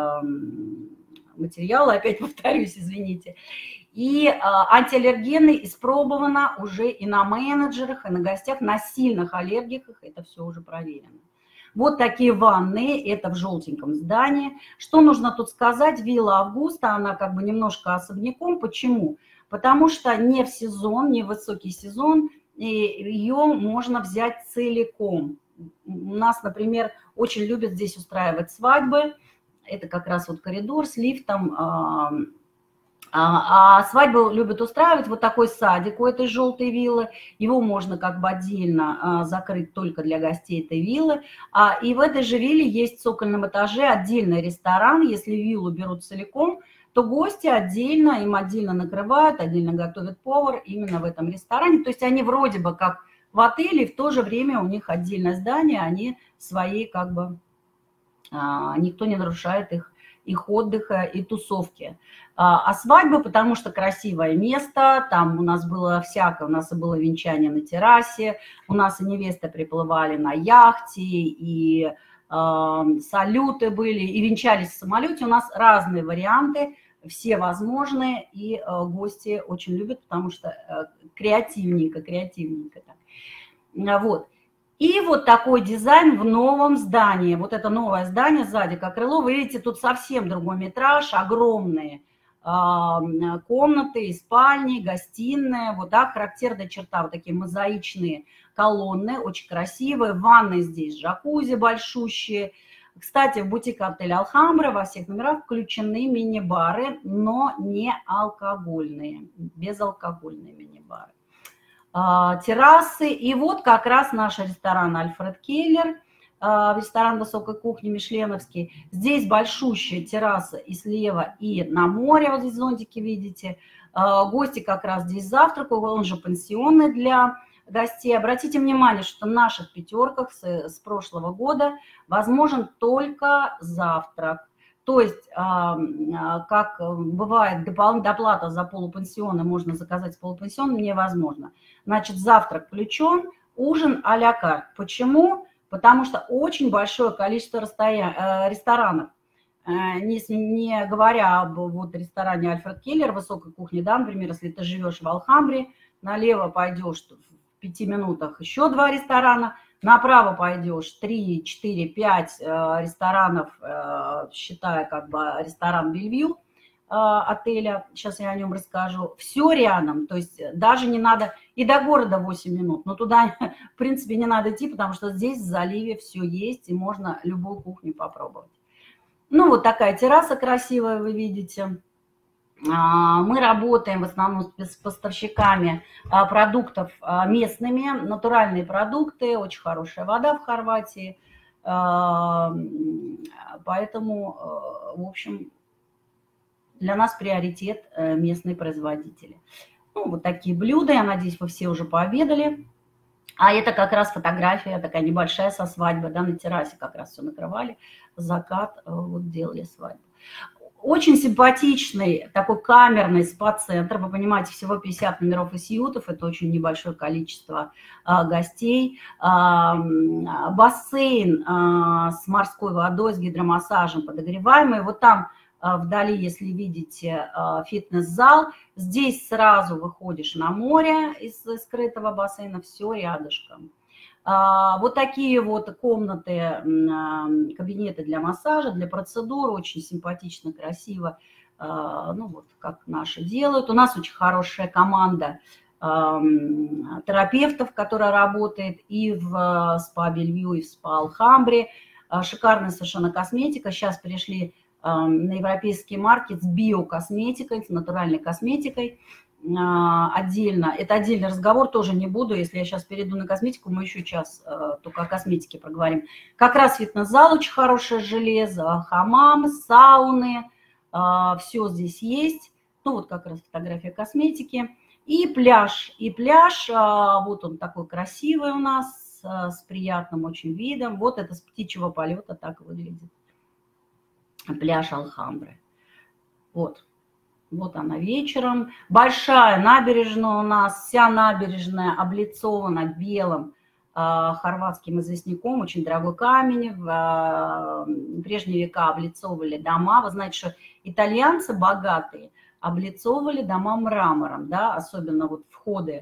Speaker 2: материалы, опять повторюсь, извините. И антиаллергены испробовано уже и на менеджерах, и на гостях, на сильных аллергиках, это все уже проверено. Вот такие ванны, это в желтеньком здании. Что нужно тут сказать? Вилла Августа, она как бы немножко особняком. Почему? Потому что не в сезон, не в высокий сезон, и ее можно взять целиком. У нас, например, очень любят здесь устраивать свадьбы. Это как раз вот коридор с лифтом. А свадьбу любят устраивать вот такой садик у этой желтой виллы. Его можно как бы отдельно закрыть только для гостей этой виллы. И в этой же вилле есть в цокольном этаже отдельный ресторан. Если виллу берут целиком, то гости отдельно, им отдельно накрывают, отдельно готовят повар именно в этом ресторане. То есть они вроде бы как в отеле, в то же время у них отдельное здание, они свои как бы, никто не нарушает их отдыха и тусовки. А свадьбы, потому что красивое место, там у нас было всякое, у нас и было венчание на террасе, у нас и невесты приплывали на яхте, и салюты были, и венчались в самолете, у нас разные варианты, все возможные, и гости очень любят, потому что креативненько так. Вот. И вот такой дизайн в новом здании. Вот это новое здание сзади, как крыло. Вы видите, тут совсем другой метраж, огромные комнаты, и спальни, гостиная. Вот так, характерная черта, вот такие мозаичные колонны, очень красивые. Ванны здесь, джакузи большущие. Кстати, в бутике отеля Альхамбра во всех номерах включены мини-бары, но не алкогольные, безалкогольные мини-бары. Террасы. И вот как раз наш ресторан Альфред Келлер, ресторан высокой кухни мишленовский. Здесь большущая терраса и слева, и на море, вот здесь зонтики видите. Гости как раз здесь завтракают, он же пансионный для гостей. Обратите внимание, что в наших пятерках с прошлого года возможен только завтрак. То есть, как бывает, доплата за полупансион, можно заказать полупансион, невозможно. Значит, завтрак включен, ужин а-ля карт. Почему? Потому что очень большое количество ресторанов. Не говоря об вот ресторане Альфред Келлер, высокой кухни, да, например, если ты живешь в Альхамбре, налево пойдешь в 5 минутах еще 2 ресторана, направо пойдешь 3, 4, 5 ресторанов, считая как бы ресторан Бельвью отеля, сейчас я о нем расскажу, все рядом, то есть даже не надо, и до города 8 минут, но туда, в принципе, не надо идти, потому что здесь в заливе все есть, и можно любую кухню попробовать. Ну, вот такая терраса красивая, вы видите. Мы работаем в основном с поставщиками продуктов местными, натуральные продукты, очень хорошая вода в Хорватии, поэтому, в общем, для нас приоритет местные производители. Ну, вот такие блюда, я надеюсь, вы все уже пообедали. А это как раз фотография такая небольшая со свадьбы, да, на террасе как раз все накрывали, закат, вот делали свадьбу. Очень симпатичный, такой камерный спа-центр, вы понимаете, всего 50 номеров и сьютов, это очень небольшое количество гостей. Бассейн с морской водой, с гидромассажем подогреваемый, вот там вдали, если видите, фитнес-зал, здесь сразу выходишь на море из скрытого бассейна, все рядышком. Вот такие вот комнаты, кабинеты для массажа, для процедур, очень симпатично, красиво, ну вот как наши делают. У нас очень хорошая команда терапевтов, которая работает и в спа Белью, и в спа Алхамбре. Шикарная совершенно косметика. Сейчас перешли на европейский маркет с биокосметикой, с натуральной косметикой. Отдельно, это отдельный разговор, тоже не буду, если я сейчас перейду на косметику, мы еще час только о косметике проговорим. Как раз фитнес-зал, очень хорошее железо, хамам, сауны, все здесь есть. Ну вот как раз фотография косметики. И пляж, вот он такой красивый у нас, с приятным очень видом. Вот это с птичьего полета так выглядит. Пляж Алхамбры. Вот. Вот она вечером. Большая набережная у нас. Вся набережная облицована белым хорватским известняком. Очень дорогой камень. В прежние века облицовывали дома. Вы знаете, что итальянцы богатые облицовывали дома мрамором. Да? Особенно вот входы,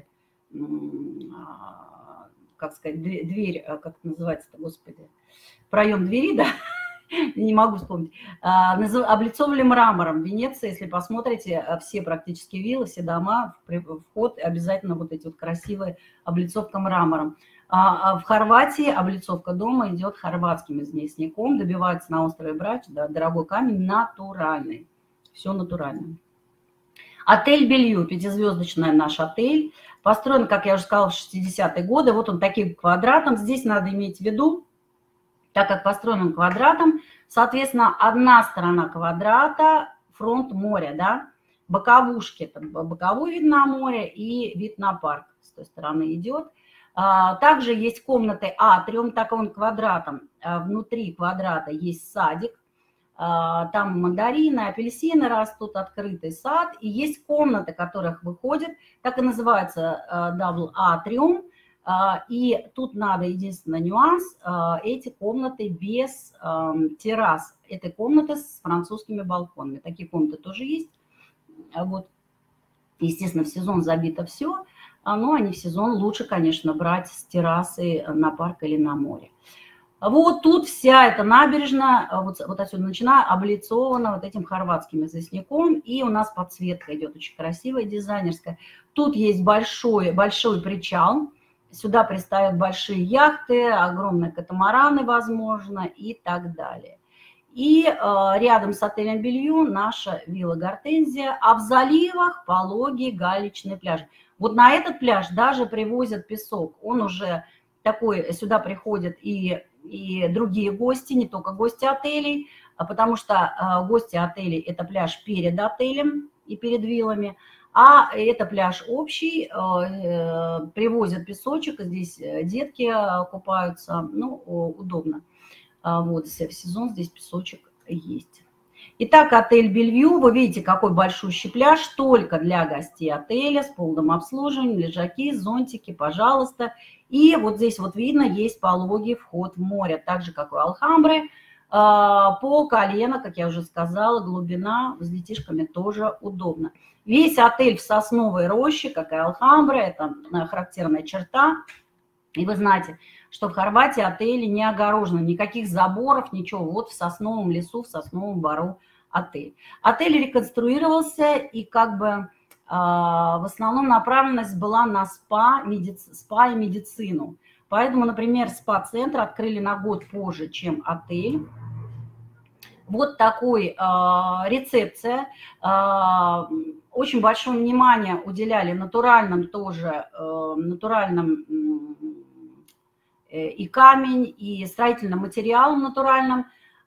Speaker 2: как сказать, дверь, как это называется-то, господи, проем двери, да? Не могу вспомнить, облицовывали мрамором. В Венеции, если посмотрите, все практически виллы, все дома, вход обязательно вот эти вот красивые облицовка мрамором. А в Хорватии облицовка дома идет хорватским известняком, добивается на острове Брач, да, дорогой камень, натуральный, все натурально. Отель Белью, 5-звездочный наш отель, построен, как я уже сказала, в 60-е годы, вот он таким квадратом, здесь надо иметь в виду, так как построен он квадратом, соответственно, одна сторона квадрата, фронт моря, да, боковушки, там боковой вид на море и вид на парк с той стороны идет. Также есть комнаты атриум, так он квадратом, внутри квадрата есть садик, там мандарины, апельсины растут, открытый сад, и есть комнаты, которых выходит, так и называется double atrium. И тут надо, единственный нюанс, эти комнаты без террас. Это комнаты с французскими балконами. Такие комнаты тоже есть. Вот. Естественно, в сезон забито все, но они в сезон лучше, конечно, брать с террасы на парк или на море. Вот тут вся эта набережная, вот отсюда начиная, облицована вот этим хорватским известняком. И у нас подсветка идет очень красивая, дизайнерская. Тут есть большой причал. Сюда пристают большие яхты, огромные катамараны, возможно, и так далее. И рядом с отелем Белью наша вилла Гортензия, а в заливах пологий галечный пляж. Вот на этот пляж даже привозят песок. Он уже такой, сюда приходят и другие гости, не только гости отелей, потому что гости отелей – это пляж перед отелем и перед виллами. А это пляж общий, привозят песочек, здесь детки купаются, ну, удобно. Вот, в сезон здесь песочек есть. Итак, отель Белью, вы видите, какой большущий пляж, только для гостей отеля, с полным обслуживанием, лежаки, зонтики, пожалуйста. И вот здесь вот видно, есть пологий вход в море, так же, как у Алхамбры. По колено, как я уже сказала, глубина с детишками тоже удобно. Весь отель в сосновой роще, как и Алхамбра, это характерная черта. И вы знаете, что в Хорватии отели не огорожены, никаких заборов, ничего. Вот в сосновом лесу, в сосновом бору отель. Отель реконструировался, и как бы в основном направленность была на спа и медицину. Поэтому, например, спа-центр открыли на год позже, чем отель. Вот такой рецепция. Очень большое внимание уделяли натуральным тоже, натуральным и камень, и строительным материалам натуральным.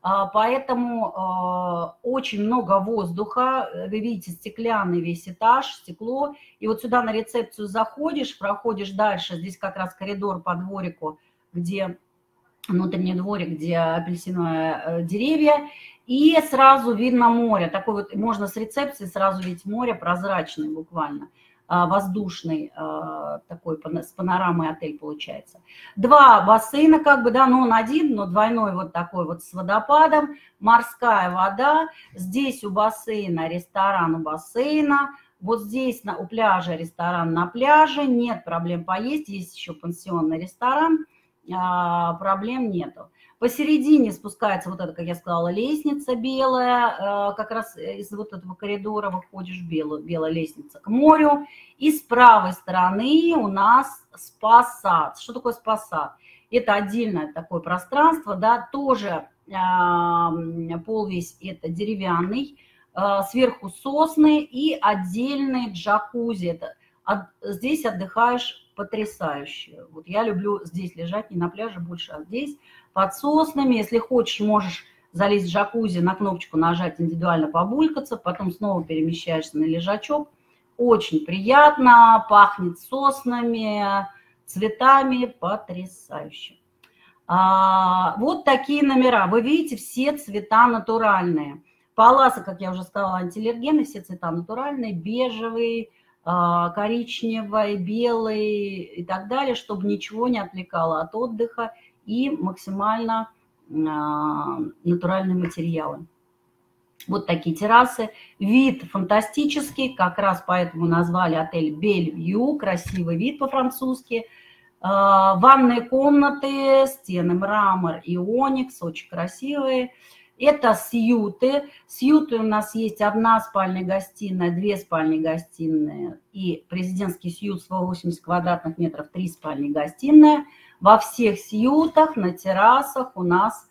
Speaker 2: Поэтому очень много воздуха. Вы видите, стеклянный весь этаж, стекло. И вот сюда на рецепцию заходишь, проходишь дальше. Здесь как раз коридор по дворику, где внутренний дворик, где апельсиновые деревья. И сразу видно море. Такой вот, можно с рецепции сразу видеть море, прозрачный буквально, воздушный, такой с панорамой отель получается. Два бассейна как бы, да, но он один, но двойной вот такой вот с водопадом, морская вода. Здесь у бассейна ресторан у бассейна. Вот здесь у пляжа ресторан на пляже. Нет проблем поесть, есть еще пансионный ресторан. Проблем нету. Посередине спускается вот эта, как я сказала, лестница белая, как раз из вот этого коридора выходишь, белая лестница к морю. И с правой стороны у нас спа-сад. Что такое спа-сад? Это отдельное такое пространство, да, тоже пол весь это деревянный, сверху сосны и отдельный джакузи. Здесь отдыхаешь потрясающе. Вот я люблю здесь лежать, не на пляже больше, а здесь под соснами. Если хочешь, можешь залезть в джакузи, на кнопочку нажать, индивидуально побулькаться, потом снова перемещаешься на лежачок. Очень приятно, пахнет соснами, цветами, потрясающе. Вот такие номера. Вы видите, все цвета натуральные. Паласы, как я уже сказала, антиаллергены, все цвета натуральные, бежевый, коричневый, белый и так далее, чтобы ничего не отвлекало от отдыха, и максимально натуральные материалы. Вот такие террасы. Вид фантастический, как раз поэтому назвали отель Бельвью, красивый вид по-французски. Ванные комнаты, стены мрамор и оникс, очень красивые. Это сьюты. Сьюты у нас есть 1 спальня гостиная, 2 спальни гостиные и президентский сьют 180 квадратных метров, 3 спальни гостиная. Во всех сьютах на террасах у нас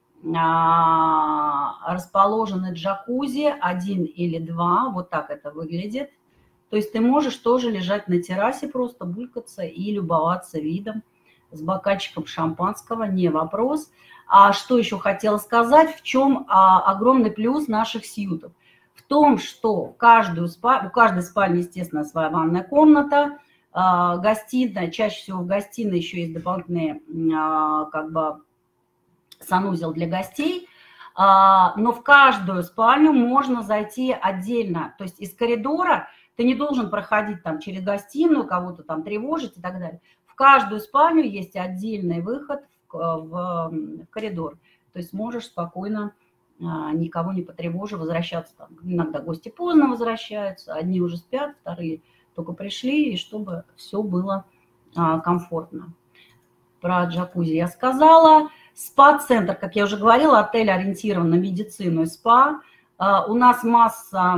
Speaker 2: расположены джакузи, 1 или 2, вот так это выглядит. То есть ты можешь тоже лежать на террасе, просто булькаться и любоваться видом с бокальчиком шампанского, не вопрос. А что еще хотела сказать, в чем огромный плюс наших сьютов? В том, что у каждой спальни, естественно, своя ванная комната, гостиная, чаще всего в гостиной еще есть дополнительный как бы санузел для гостей, но в каждую спальню можно зайти отдельно, то есть из коридора ты не должен проходить там через гостиную, кого-то там тревожить и так далее. В каждую спальню есть отдельный выход в коридор, то есть можешь спокойно, никого не потревожив, возвращаться. Там. Иногда гости поздно возвращаются, одни уже спят, вторые только пришли, и чтобы все было комфортно. Про джакузи я сказала. Спа-центр, как я уже говорила, отель ориентирован на медицину и спа. У нас масса,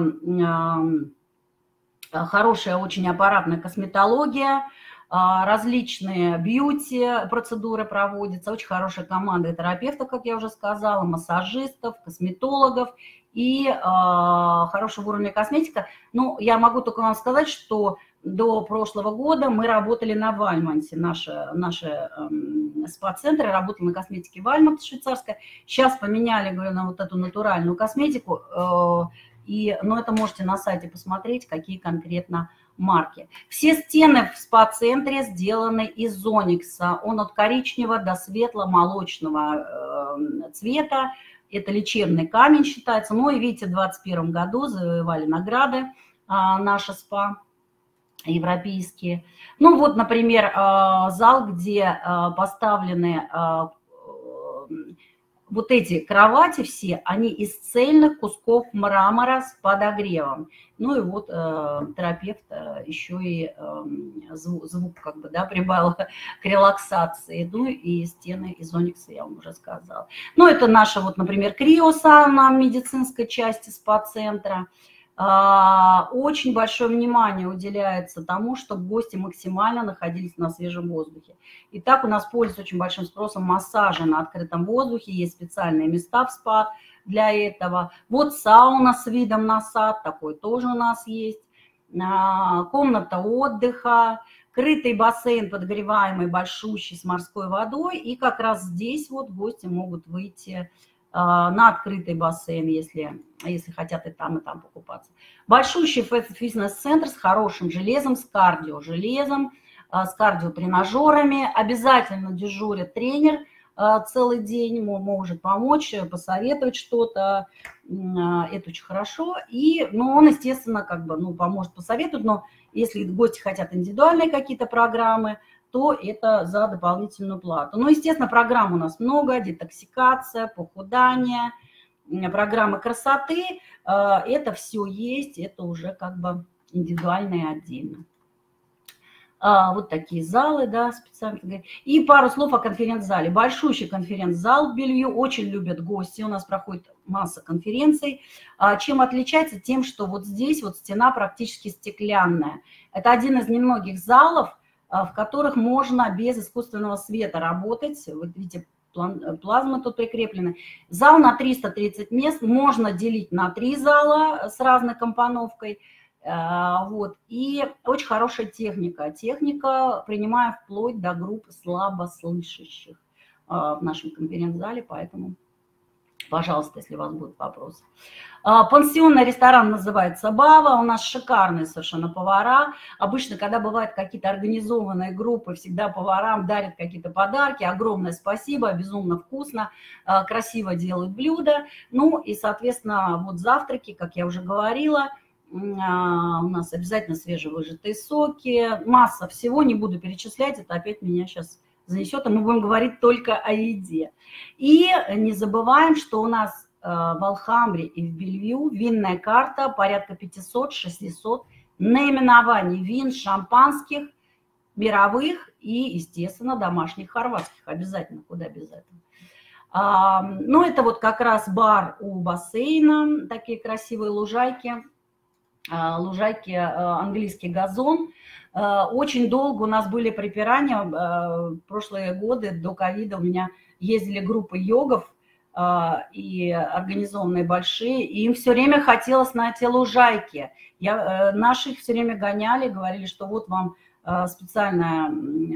Speaker 2: хорошая очень аппаратная косметология, различные бьюти-процедуры проводятся, очень хорошая команда терапевтов, как я уже сказала, массажистов, косметологов и хорошего уровня косметика. Ну, я могу только вам сказать, что до прошлого года мы работали на Вальмонте, наши спа-центры, работали на косметике Вальмонт швейцарская. Сейчас поменяли, говорю, на вот эту натуральную косметику, но это можете на сайте посмотреть, какие конкретно марки. Все стены в спа-центре сделаны из оникса. Он от коричневого до светло-молочного цвета. Это лечебный камень считается. Ну и видите, в 2021 году завоевали награды наши спа европейские. Ну вот, например, зал, где поставлены вот эти кровати все, они из цельных кусков мрамора с подогревом. Ну и вот терапевт еще и звук как бы, да, прибавил к релаксации. Ну и стены из оникса, я вам уже сказала. Ну это наша вот, например, криосауна в медицинской части спа-центра. Очень большое внимание уделяется тому, чтобы гости максимально находились на свежем воздухе. И так у нас пользуются очень большим спросом массажи на открытом воздухе. Есть специальные места в спа для этого. Вот сауна с видом на сад, такой тоже у нас есть. Комната отдыха, крытый бассейн подогреваемый, большущий, с морской водой. И как раз здесь вот гости могут выйти на открытый бассейн, если хотят и там покупаться. Большущий фитнес-центр с хорошим железом, с кардио-железом, с кардиотренажерами. Обязательно дежурит тренер целый день, может помочь, посоветовать что-то. Это очень хорошо. Но он, естественно, как бы, поможет посоветовать. Но если гости хотят индивидуальные какие-то программы, то это за дополнительную плату. Ну, естественно, программ у нас много, детоксикация, похудание, программы красоты. Это все есть, это уже как бы индивидуально и отдельно. Вот такие залы, да, специально. И пару слов о конференц-зале. Большущий конференц-зал в Белью, очень любят гости, у нас проходит масса конференций. Чем отличается? Тем, что вот здесь вот стена практически стеклянная. Это один из немногих залов, в которых можно без искусственного света работать. Вот видите, плазмы тут прикреплены. Зал на 330 мест, можно делить на 3 зала с разной компоновкой. Вот. И очень хорошая техника. Техника, принимая вплоть до группы слабослышащих в нашем конференц-зале, поэтому, пожалуйста, если у вас будут вопросы. Пансионный ресторан называется «Бава». У нас шикарные совершенно повара. Обычно, когда бывают какие-то организованные группы, всегда поварам дарят какие-то подарки. Огромное спасибо, безумно вкусно, красиво делают блюда. Ну и, соответственно, вот завтраки, как я уже говорила, у нас обязательно свежевыжатые соки, масса всего, не буду перечислять, это опять меня сейчас занесет, и мы будем говорить только о еде. И не забываем, что у нас в Алхамбре и в Белью винная карта, порядка 500-600 наименований вин, шампанских, мировых и, естественно, домашних хорватских, обязательно, куда без этого. Ну, это вот как раз бар у бассейна, такие красивые лужайки, английский газон. Очень долго у нас были припирания. В прошлые годы до ковида у меня ездили группы йогов и организованные большие, и им все время хотелось на эти лужайки. Наши их все время гоняли, говорили, что вот вам специальная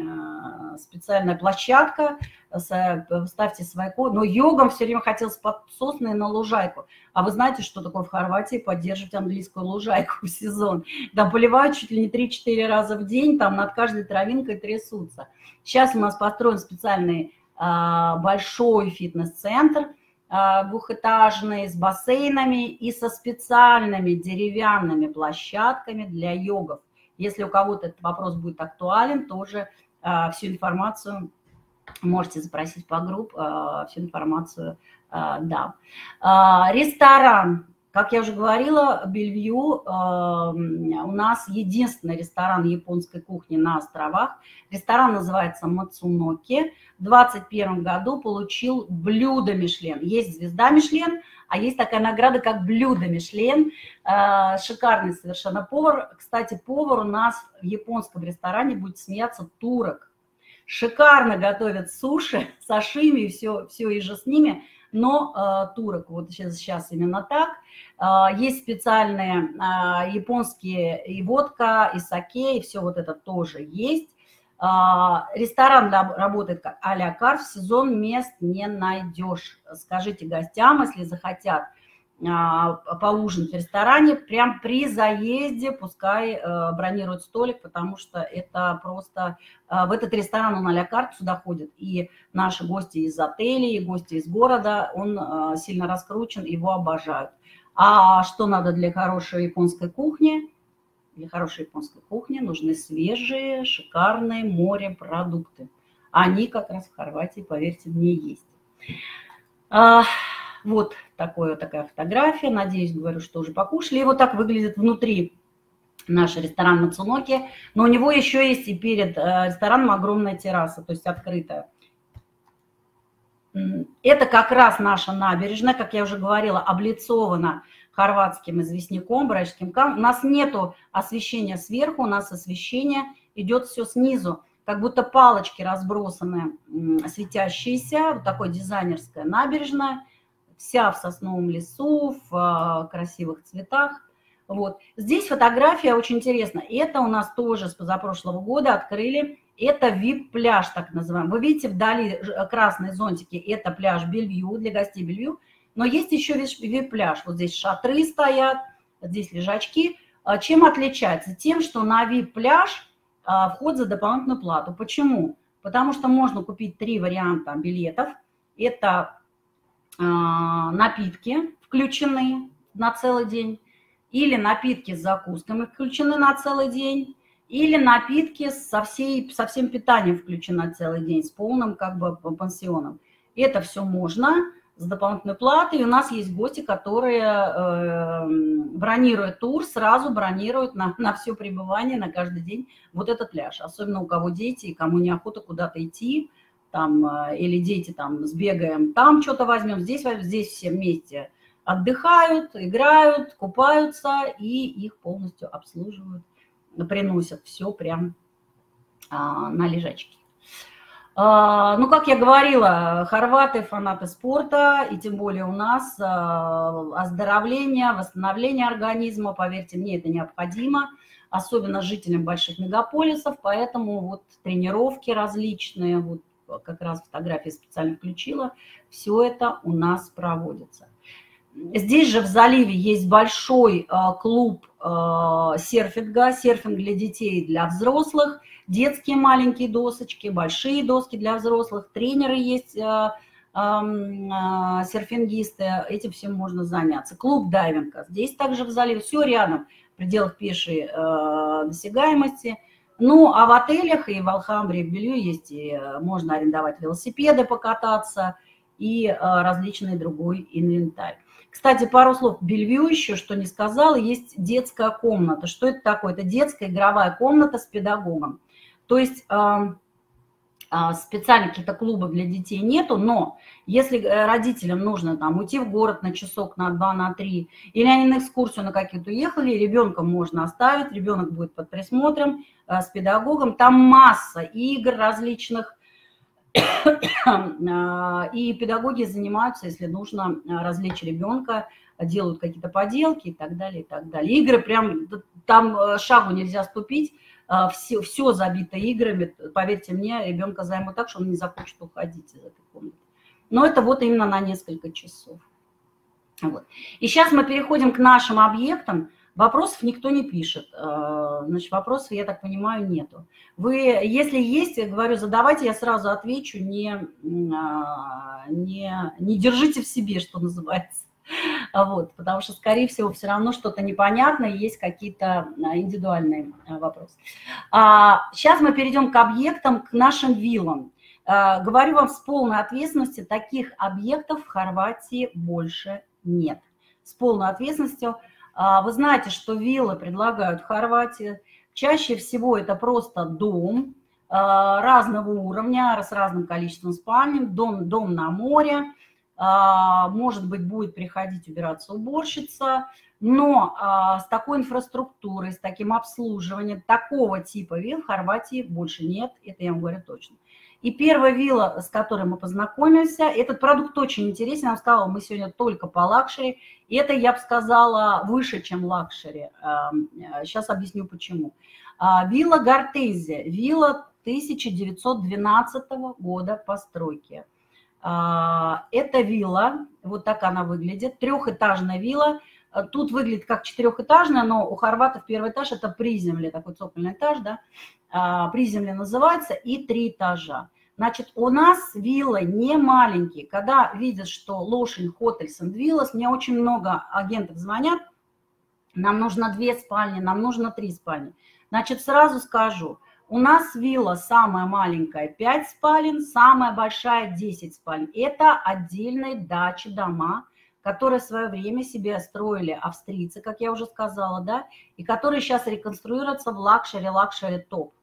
Speaker 2: площадка, ставьте свои коды. Но йогам все время хотелось под сосны на лужайку. А вы знаете, что такое в Хорватии поддерживать английскую лужайку в сезон? Там поливают чуть ли не 3-4 раза в день, там над каждой травинкой трясутся. Сейчас у нас построен специальный большой фитнес-центр, двухэтажный, с бассейнами и со специальными деревянными площадками для йогов. Если у кого-то этот вопрос будет актуален, тоже всю информацию можете запросить по группе, всю информацию дам. Ресторан. Как я уже говорила, Белью у нас единственный ресторан японской кухни на островах. Ресторан называется Мацуноки. В 2021 году получил блюдо Мишлен. Есть звезда Мишлен, а есть такая награда, как блюдо Мишлен. Шикарный совершенно повар. Кстати, повар у нас в японском ресторане, будет смеяться, турок. Шикарно готовят суши, сашими, все и же с ними. Но турок, вот сейчас именно так. Есть специальные японские и водка, и саке, и все вот это тоже есть. Ресторан работает как а-ля карт, в сезон мест не найдешь. Скажите гостям, если захотят поужинать в ресторане, прям при заезде пускай бронируют столик, потому что это просто... В этот ресторан он а-ля карт сюда ходит, и наши гости из отелей, и гости из города, он сильно раскручен, его обожают. А что надо для хорошей японской кухни? Для хорошей японской кухни нужны свежие, шикарные морепродукты. Они как раз в Хорватии, поверьте мне, есть. Вот такая фотография. Надеюсь, говорю, что уже покушали. И вот так выглядит внутри наш ресторан Мацуноки. Но у него еще есть и перед рестораном огромная терраса, то есть открытая. Это как раз наша набережная, как я уже говорила, облицована хорватским известняком, барашским камнем. У нас нету освещения сверху, у нас освещение идет все снизу. Как будто палочки разбросаны, светящиеся, вот такой дизайнерская набережная. Вся в сосновом лесу, в красивых цветах. Вот. Здесь фотография очень интересна. Это у нас тоже с позапрошлого года открыли. Это VIP-пляж, так называемый. Вы видите, вдали красные зонтики. Это пляж Белью, для гостей Белью. Но есть еще VIP-пляж. Вот здесь шатры стоят, здесь лежачки. Чем отличается? Тем, что на VIP-пляж вход за дополнительную плату. Почему? Потому что можно купить 3 варианта билетов. Это... напитки включены на целый день, или напитки с закусками включены на целый день, или напитки со всем питанием включены на целый день, с полным как бы пансионом. Это все можно с дополнительной платой. И у нас есть гости, которые бронируют тур, сразу бронируют на все пребывание, на каждый день вот этот пляж. Особенно у кого дети, и кому неохота куда-то идти, там, или дети там сбегаем, там что-то возьмем, здесь все вместе отдыхают, играют, купаются, и их полностью обслуживают, приносят все прям на лежачке. Ну, как я говорила, хорваты фанаты спорта, и тем более у нас оздоровление, восстановление организма, поверьте мне, это необходимо, особенно жителям больших мегаполисов, поэтому вот тренировки различные, вот как раз фотографии специально включила, все это у нас проводится. Здесь же в заливе есть большой клуб серфинга, серфинг для детей и для взрослых, детские маленькие досочки, большие доски для взрослых, тренеры есть, серфингисты, этим всем можно заняться. Клуб дайвинга, здесь также в заливе, все рядом, в пределах пешей досягаемости. Ну, а в отелях и в Алхамбре, и в Белью есть, и можно арендовать велосипеды, покататься, и различный другой инвентарь. Кстати, пару слов Белью еще, что не сказала, есть детская комната. Что это такое? Это детская игровая комната с педагогом. То есть специально каких-то клубов для детей нету, но если родителям нужно там уйти в город на часок, на 2, на 3, или они на экскурсию на какие-то уехали, ребенка можно оставить, ребенок будет под присмотром с педагогом, там масса игр различных, и педагоги занимаются, если нужно развлечь ребенка, делают какие-то поделки и так далее, и так далее. Игры прям, там шагу нельзя ступить, все забито играми, поверьте мне, ребенка займут так, что он не захочет уходить из этой комнаты. Но это вот именно на несколько часов. Вот. И сейчас мы переходим к нашим объектам. Вопросов никто не пишет, значит, вопросов, я так понимаю, нету. Вы, если есть, я говорю, задавайте, я сразу отвечу, не держите в себе, что называется. Вот, потому что, скорее всего, все равно что-то непонятно, есть какие-то индивидуальные вопросы. Сейчас мы перейдем к объектам, к нашим виллам. Говорю вам с полной ответственностью, таких объектов в Хорватии больше нет. С полной ответственностью. Вы знаете, что виллы предлагают в Хорватии. Чаще всего это просто дом разного уровня, с разным количеством спален, дом на море. Может быть, будет приходить убираться уборщица, но с такой инфраструктурой, с таким обслуживанием, такого типа вилл в Хорватии больше нет, это я вам говорю точно. И первая вилла, с которой мы познакомимся, этот продукт очень интересен, я вам сказала, мы сегодня только по лакшери, и это, я бы сказала, выше, чем лакшери. Сейчас объясню почему. Вилла Гортензия, вилла 1912 года постройки. Это вилла, вот так она выглядит, трехэтажная вилла. Тут выглядит как четырехэтажная, но у хорватов первый этаж это приземле, такой цокольный этаж, да, приземле называется, и 3 этажа. Значит, у нас виллы не маленькие. Когда видят, что Lotion Hotels and Villas, мне очень много агентов звонят, нам нужно 2 спальни, нам нужно 3 спальни. Значит, сразу скажу, у нас вилла самая маленькая 5 спален, самая большая 10 спален. Это отдельные дачи, дома, которые в свое время себе строили австрийцы, как я уже сказала, да, и которые сейчас реконструируются в лакшери топ.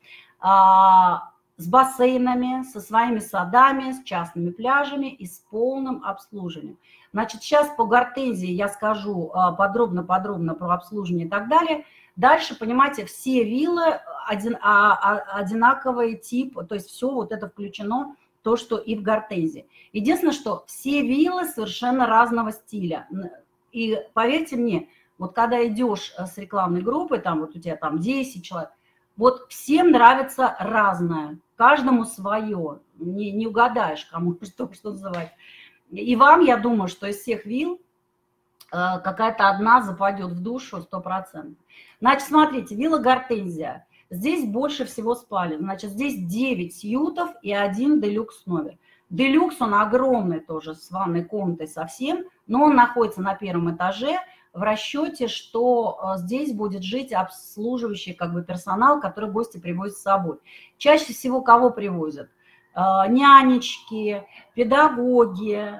Speaker 2: С бассейнами, со своими садами, с частными пляжами и с полным обслуживанием. Значит, сейчас по Гортензии я скажу подробно про обслуживание и так далее. Дальше, понимаете, все виллы одинаковый тип, то есть все вот это включено, то, что и в Гортензии. Единственное, что все виллы совершенно разного стиля. И поверьте мне, вот когда идешь с рекламной группой, там вот у тебя там 10 человек, вот всем нравится разное, каждому свое, не угадаешь, кому что называть. И вам, я думаю, что из всех вилл какая-то одна западет в душу 100%. Значит, смотрите, вилла Гортензия. Здесь больше всего спален. Значит, здесь 9 сьютов и 1 делюкс номер. Делюкс, он огромный тоже, с ванной комнатой совсем, но он находится на 1-м этаже в расчете, что здесь будет жить обслуживающий как бы персонал, который гости привозят с собой. Чаще всего кого привозят? нянечки, педагоги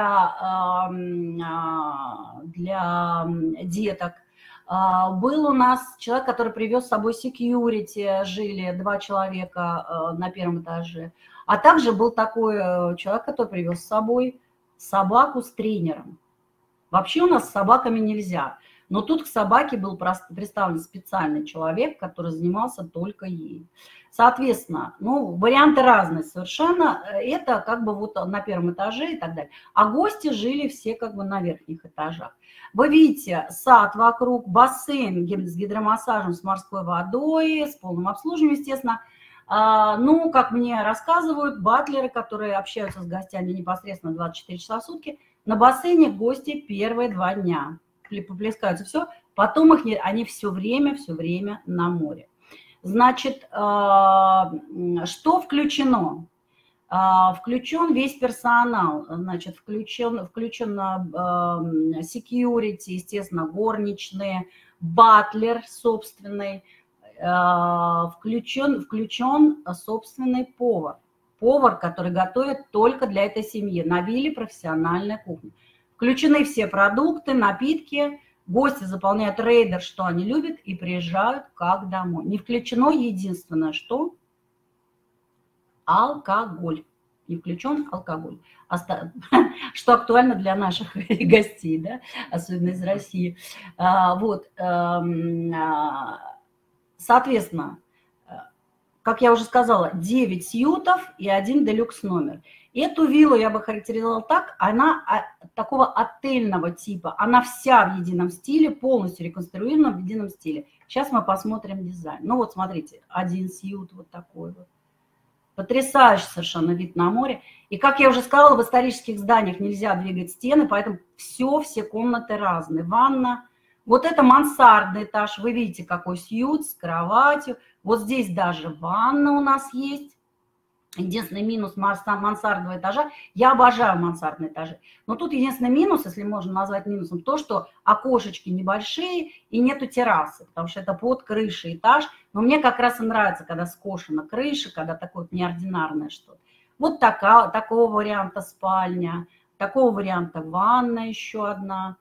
Speaker 2: для деток. Был у нас человек, который привез с собой security, жили 2 человека на первом этаже. А также был такой человек, который привез с собой собаку с тренером. Вообще у нас с собаками нельзя. Но тут к собаке был представлен специальный человек, который занимался только ей. Соответственно, ну, варианты разные совершенно. Это как бы вот на первом этаже и так далее. А гости жили все как бы на верхних этажах. Вы видите сад вокруг, бассейн с гидромассажем, с морской водой, с полным обслуживанием, естественно. Ну, как мне рассказывают батлеры, которые общаются с гостями непосредственно 24 часа в сутки, на бассейне гости первые 2 дня поплескаются, все, потом они все время на море. Значит, что включено? Включен весь персонал, значит, включен security, естественно, горничные, батлер собственный, включен собственный повар. Повар, который готовит только для этой семьи. На вилле профессиональная кухня. Включены все продукты, напитки. Гости заполняют рейдер, что они любят, и приезжают как домой. Не включено единственное, что алкоголь. Не включен алкоголь. Что актуально для наших гостей, да? Особенно из России. Вот. Соответственно, как я уже сказала, 9 сьютов и 1 делюкс номер. Эту виллу я бы характеризовала так, она такого отельного типа, она вся в едином стиле, полностью реконструирована в едином стиле. Сейчас мы посмотрим дизайн. Ну вот смотрите, 1 сьют вот такой вот. Потрясающий совершенно вид на море. И, как я уже сказала, в исторических зданиях нельзя двигать стены, поэтому все комнаты разные. Ванна. Вот это мансардный этаж. Вы видите, какой сьют с кроватью. Вот здесь даже ванна у нас есть. Единственный минус мансардного этажа. Я обожаю мансардные этажи. Но тут единственный минус, если можно назвать минусом, то, что окошечки небольшие и нету террасы, потому что это под крышей этаж. Но мне как раз и нравится, когда скошена крыша, когда такое вот неординарное что-то. Вот такого варианта спальня, такого варианта ванна еще одна.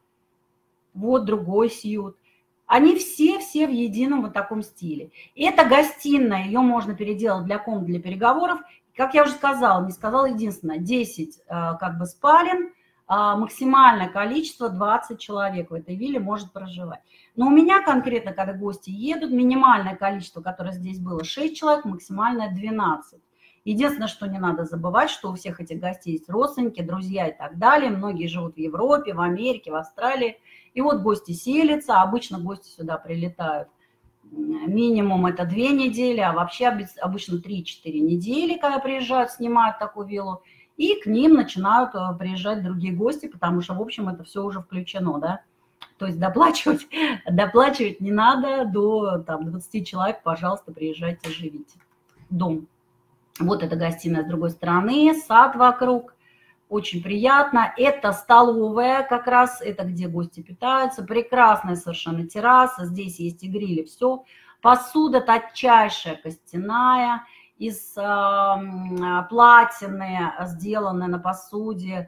Speaker 2: Вот другой сьют. Они все в едином вот таком стиле. Это гостиная, ее можно переделать для комнат, для переговоров. Как я уже сказала, не сказала единственное, 10 как бы спален, максимальное количество 20 человек в этой вилле может проживать. Но у меня конкретно, когда гости едут, минимальное количество, которое здесь было, 6 человек, максимальное 12. Единственное, что не надо забывать, что у всех этих гостей есть родственники, друзья и так далее. Многие живут в Европе, в Америке, в Австралии. И вот гости селятся, обычно гости сюда прилетают. Минимум это 2 недели, а вообще обычно 3-4 недели, когда приезжают, снимают такую виллу. И к ним начинают приезжать другие гости, потому что, в общем, это все уже включено, да. То есть доплачивать не надо, до там, 20 человек, пожалуйста, приезжайте, живите. Дом. Вот эта гостиная с другой стороны, сад вокруг. Очень приятно. Это столовая как раз, это где гости питаются. Прекрасная совершенно терраса. Здесь есть и гриль, и все. Посуда тончайшая, костяная, из платины, сделанная на посуде.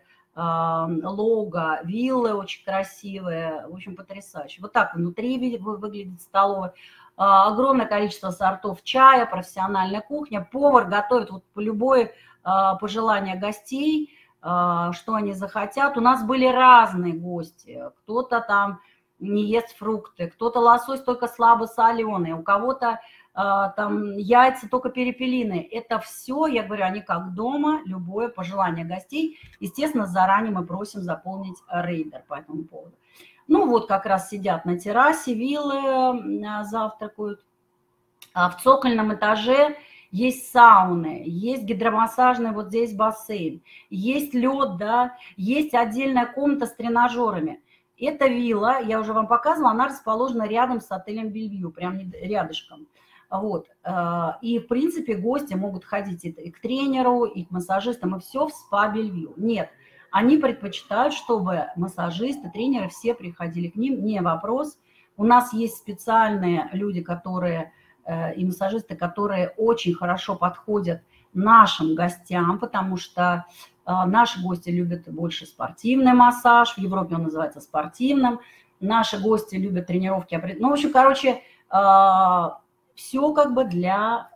Speaker 2: Лого, виллы очень красивые, в общем, потрясающе. Вот так внутри выглядит столовая. Огромное количество сортов чая, профессиональная кухня. Повар готовит вот по любое пожелание гостей, что они захотят. У нас были разные гости. Кто-то там не ест фрукты, кто-то лосось только слабо соленый, у кого-то там яйца только перепелиные. Это все, я говорю, они как дома, любое пожелание гостей. Естественно, заранее мы просим заполнить рейдер по этому поводу. Ну вот как раз сидят на террасе, виллы завтракают. В цокольном этаже есть сауны, есть гидромассажный, вот здесь бассейн, есть лед, да, есть отдельная комната с тренажерами. Эта вилла, я уже вам показывала, она расположена рядом с отелем Bellevue, прям рядышком. Вот. И, в принципе, гости могут ходить и к тренеру, и к массажистам, и все в спа Bellevue. Нет, они предпочитают, чтобы массажисты, тренеры все приходили к ним, не вопрос. У нас есть специальные люди, которые, и массажисты, которые очень хорошо подходят нашим гостям, потому что наши гости любят больше спортивный массаж, в Европе он называется спортивным, наши гости любят тренировки, ну, в общем, короче, все как бы для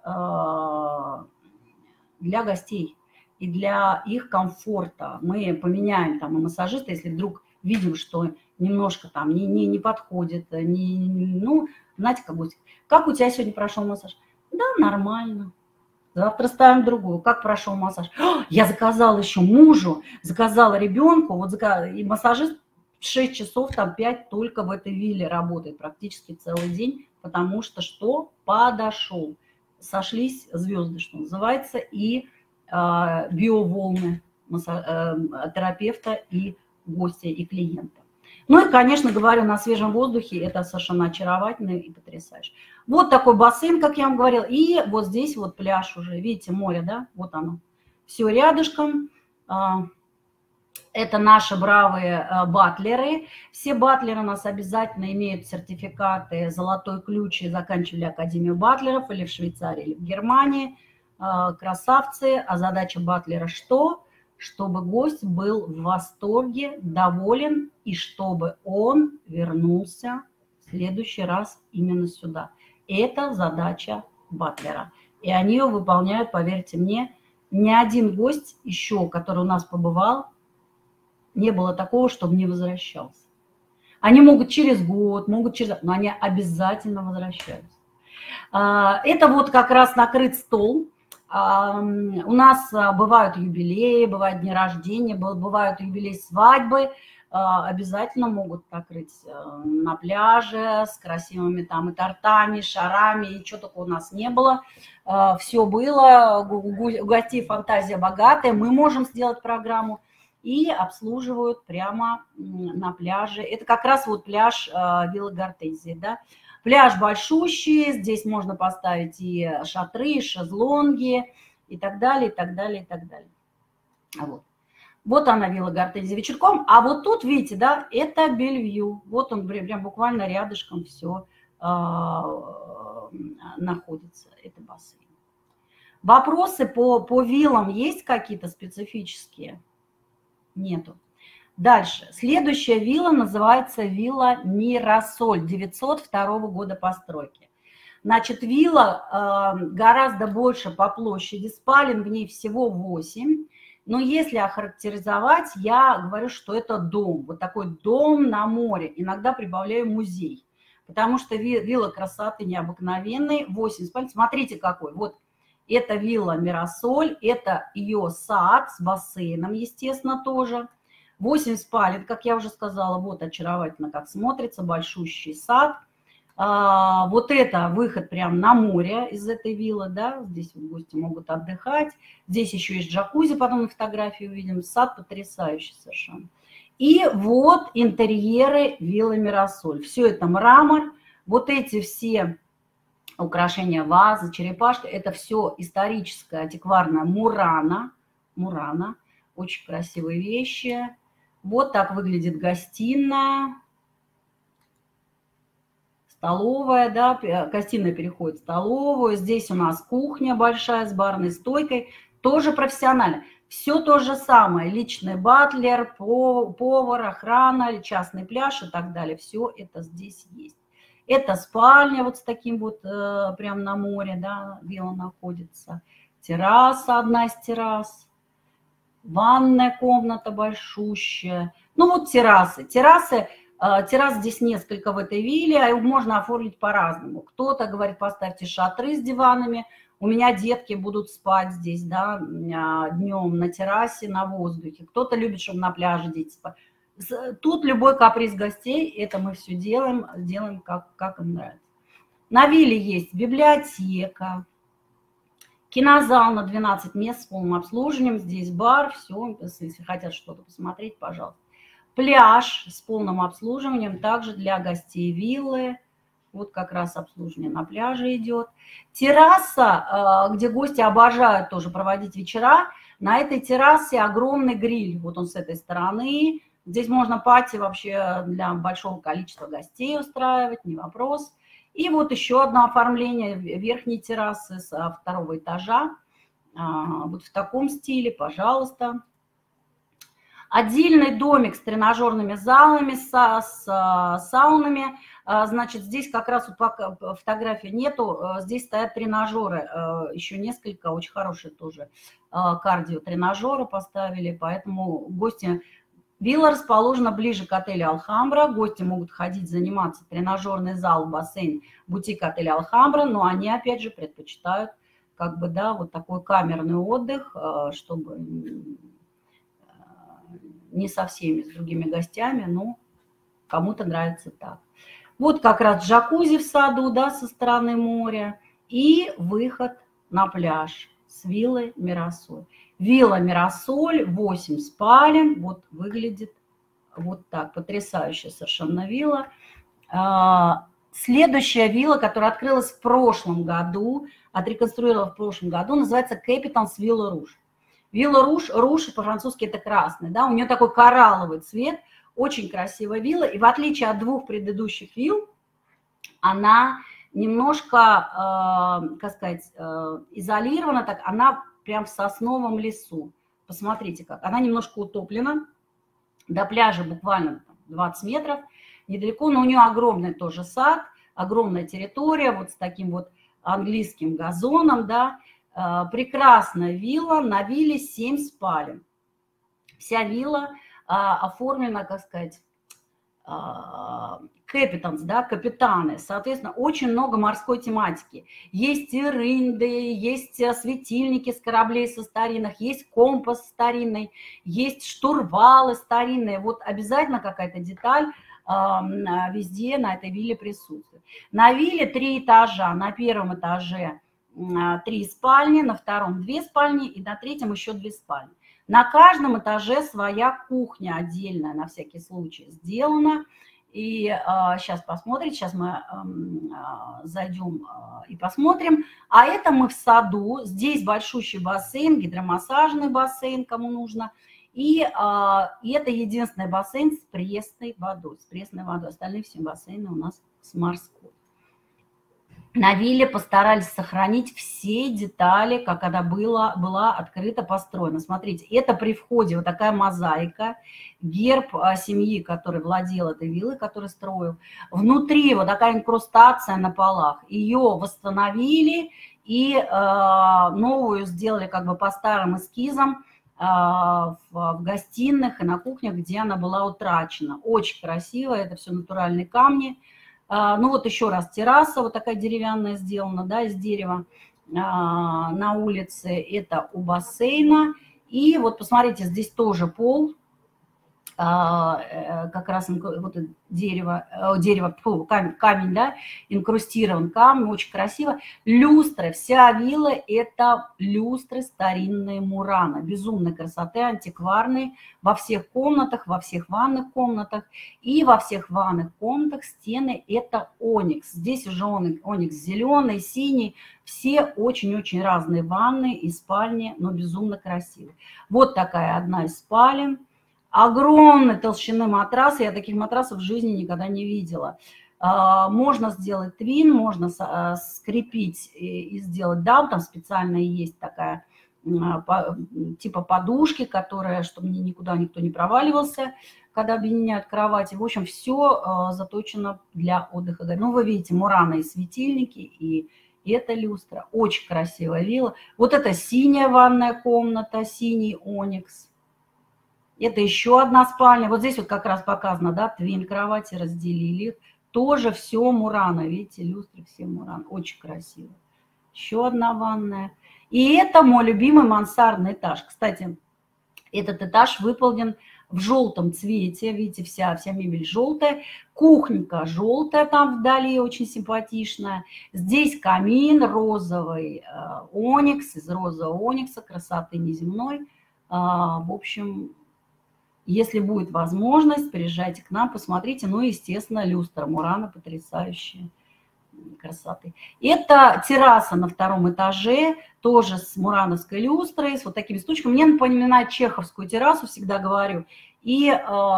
Speaker 2: гостей и для их комфорта. Мы поменяем там и массажиста, если вдруг видим, что немножко там не подходит, ну, знаете, как у тебя сегодня прошел массаж? Да, нормально. Завтра ставим другую. Как прошел массаж? Я заказала еще мужу, заказала ребенку, вот и массажист 6 часов, там 5 только в этой вилле работает практически целый день, потому что что? Подошел. Сошлись звезды, что называется, и биоволны терапевта и гостя, и клиента. Ну и, конечно, говорю, на свежем воздухе это совершенно очаровательно и потрясающе. Вот такой бассейн, как я вам говорила, и вот здесь вот пляж уже, видите, море, да, вот оно. Все рядышком. Это наши бравые батлеры. Все батлеры у нас обязательно имеют сертификаты «Золотой ключ» и заканчивали Академию батлеров или в Швейцарии, или в Германии. Красавцы. А задача батлера что? Чтобы гость был в восторге, доволен, и чтобы он вернулся в следующий раз именно сюда. Это задача батлера. И они ее выполняют, поверьте мне, ни один гость еще, который у нас побывал, не было такого, чтобы не возвращался. Они могут через год, могут через... но они обязательно возвращаются. Это вот как раз накрыт стол. У нас бывают юбилеи, бывают дни рождения, бывают юбилеи свадьбы. Обязательно могут накрыть на пляже с красивыми там и тортами, шарами, и что только у нас не было. Все было, у гостей фантазия богатая, мы можем сделать программу. И обслуживают прямо на пляже. Это как раз вот пляж Вилла Гортензия, да. Пляж большущий, здесь можно поставить и шатры, и шезлонги, и так далее, и так далее, и так далее. Вот она, Вилла Гортензия вечерком. А вот тут, видите, да, это Бельвью. Вот он прям буквально рядышком все находится, это бассейн. Вопросы по виллам есть какие-то специфические? Нету. Дальше. Следующая вилла называется вилла Мирасоль, 902 года постройки. Значит, вилла гораздо больше по площади, спален в ней всего 8. Но если охарактеризовать, я говорю, что это дом. Вот такой дом на море. Иногда прибавляю музей. Потому что вилла красоты необыкновенной. 8 спален. Смотрите какой. Вот. Это вилла Мирасоль, это ее сад с бассейном, естественно, тоже. 8 спален, как я уже сказала, вот очаровательно как смотрится, большущий сад. Вот это выход прямо на море из этой виллы, да, здесь вот гости могут отдыхать. Здесь еще есть джакузи, потом на фотографии увидим, сад потрясающий совершенно. И вот интерьеры виллы Мирасоль. Все это мрамор, вот эти все... украшения, вазы, черепашки, это все историческая, антикварная Мурана. Мурана, очень красивые вещи. Вот так выглядит гостиная. Столовая, да, гостиная переходит в столовую. Здесь у нас кухня большая с барной стойкой, тоже профессионально. Все то же самое, личный батлер, повар, охрана, частный пляж и так далее. Все это здесь есть. Это спальня вот с таким вот прям на море, да, вилла находится. Терраса, одна из террас. Ванная комната большущая. Ну вот террасы. Террас здесь несколько в этой вилле, а их можно оформить по-разному. Кто-то говорит, поставьте шатры с диванами. У меня детки будут спать здесь, да, днем на террасе, на воздухе. Кто-то любит, чтобы на пляже дети спали. Тут любой каприз гостей, это мы все делаем как им нравится. На вилле есть библиотека, кинозал на 12 мест с полным обслуживанием, здесь бар, все, если хотят что-то посмотреть, пожалуйста. Пляж с полным обслуживанием, также для гостей виллы, вот как раз обслуживание на пляже идет. Терраса, где гости обожают тоже проводить вечера, на этой террасе огромный гриль, вот он с этой стороны. Здесь можно пати вообще для большого количества гостей устраивать, не вопрос. И вот еще одно оформление верхней террасы со 2-го этажа. Вот в таком стиле, пожалуйста. Отдельный домик с тренажерными залами, с саунами. Значит, здесь как раз вот пока фотографии нету, здесь стоят тренажеры, еще несколько, очень хорошие тоже кардио-тренажеры поставили, поэтому гости... Вилла расположена ближе к отелю «Алхамбра», гости могут ходить, заниматься, тренажерный зал, бассейн, бутик отеля «Алхамбра», но они, опять же, предпочитают как бы, да, вот такой камерный отдых, чтобы не со всеми, с другими гостями, но кому-то нравится так. Вот как раз джакузи в саду, да, со стороны моря, и выход на пляж с виллой Мирасоль. Вилла Мирасоль, 8 спален, вот выглядит вот так, потрясающая совершенно вилла. Следующая вилла, которая открылась в прошлом году, отреконструировала в прошлом году, называется Capitans Villa Rouge. Вилла Руж по-французски это красный, да, у нее такой коралловый цвет, очень красивая вилла, и в отличие от двух предыдущих вилл, она немножко, как сказать, изолирована, так, она прям в сосновом лесу. Посмотрите как, она немножко утоплена, до пляжа буквально 20 метров, недалеко, но у нее огромный тоже сад, огромная территория, вот с таким вот английским газоном, да, прекрасная вилла, на вилле 7 спален. Вся вилла оформлена, как сказать, captains, да, капитаны, соответственно, очень много морской тематики. Есть и рынды, есть светильники с кораблей со старинных, есть компас старинный, есть штурвалы старинные. Вот обязательно какая-то деталь везде на этой вилле присутствует. На вилле 3 этажа, на первом этаже 3 спальни, на втором 2 спальни и на третьем еще 2 спальни. На каждом этаже своя кухня отдельная, на всякий случай, сделана. И сейчас посмотрим, сейчас мы зайдем и посмотрим. А это мы в саду, здесь большущий бассейн, гидромассажный бассейн, кому нужно. И это единственный бассейн с пресной водой, Остальные все бассейны у нас с морской. На вилле постарались сохранить все детали, как она была открыто построена. Смотрите, это при входе вот такая мозаика, герб семьи, который владел этой виллой, который строил. Внутри вот такая инкрустация на полах. Ее восстановили и новую сделали как бы по старым эскизам в гостиных и на кухнях, где она была утрачена. Очень красиво, это все натуральные камни. Ну вот еще раз терраса, вот такая деревянная сделана, да, из дерева на улице, это у бассейна. И вот посмотрите, здесь тоже пол, как раз вот камень, да, инкрустирован камень, очень красиво. Люстры, вся вилла – это люстры старинные Мурано, безумной красоты, антикварные, во всех комнатах, во всех ванных комнатах. И во всех ванных комнатах стены – это оникс. Здесь уже оникс зеленый, синий, все очень-очень разные ванны и спальни, но безумно красивые. Вот такая одна из спален. Огромной толщины матрасы, я таких матрасов в жизни никогда не видела. Можно сделать твин, можно скрепить и сделать даун, там специально есть такая типа подушки, которая, чтобы никуда никто не проваливался, когда объединяют кровати. В общем, все заточено для отдыха. Ну, вы видите, Мурано и светильники, и это люстра. Очень красивая вилла. Вот это синяя ванная комната, синий оникс. Это еще одна спальня. Вот здесь вот как раз показано, да, твин кровати разделили. Тоже все Мурано. Видите, люстры все Мурано. Очень красиво. Еще одна ванная. И это мой любимый мансардный этаж. Кстати, этот этаж выполнен в желтом цвете. Видите, вся мебель желтая. Кухонька желтая там вдали, очень симпатичная. Здесь камин розовый оникс, из розового оникса, красоты неземной. В общем... Если будет возможность, приезжайте к нам, посмотрите. Ну, естественно, люстра Мурано потрясающая красоты. Это терраса на втором этаже, тоже с мурановской люстрой, с вот такими стучками. Мне напоминает чеховскую террасу, всегда говорю. И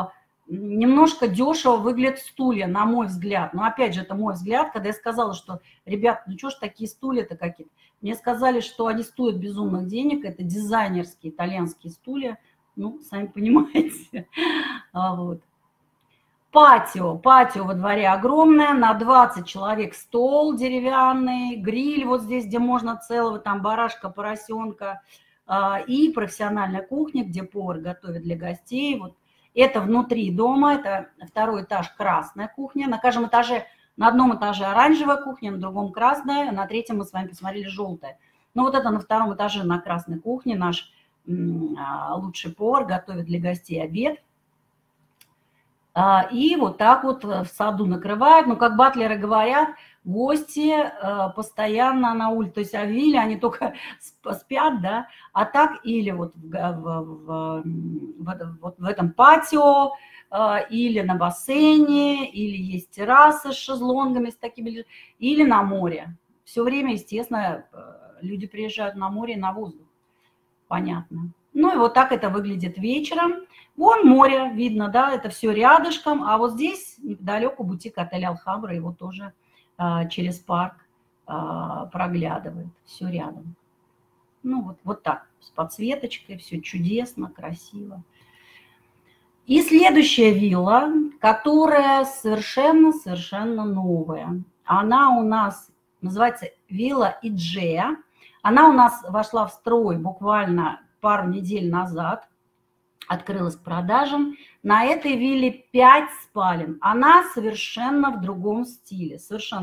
Speaker 2: немножко дешево выглядят стулья, на мой взгляд. Но опять же, это мой взгляд, когда я сказала, что, ребят, ну что ж такие стулья-то какие-то. Мне сказали, что они стоят безумных денег, это дизайнерские итальянские стулья, ну, сами понимаете. Вот. Патио во дворе огромное, на 20 человек стол деревянный, гриль вот здесь, где можно целого, там барашка, поросенка, и профессиональная кухня, где повар готовит для гостей. Вот. Это внутри дома, это второй этаж, красная кухня. На каждом этаже, на одном этаже оранжевая кухня, на другом красная, на третьем мы с вами посмотрели желтая. Ну вот это на втором этаже на красной кухне наш лучший повар готовит для гостей обед. И вот так вот в саду накрывают. Ну, как батлеры говорят, гости постоянно на улице. То есть в вилле они только спят, да, а так или вот в этом патио, или на бассейне, или есть террасы с шезлонгами, с такими, или на море. Все время, естественно, люди приезжают на море и на воздух. Понятно. Ну и вот так это выглядит вечером. Вон море видно, да, это все рядышком. А вот здесь неподалеку бутик отель Алхамбра, его тоже через парк проглядывает. Все рядом. Ну вот так, с подсветочкой, все чудесно, красиво. И следующая вилла, которая совершенно новая. Она у нас называется вилла Иджея. Она у нас вошла в строй буквально пару недель назад, открылась к продажам. На этой вилле 5 спален. Она совершенно в другом стиле.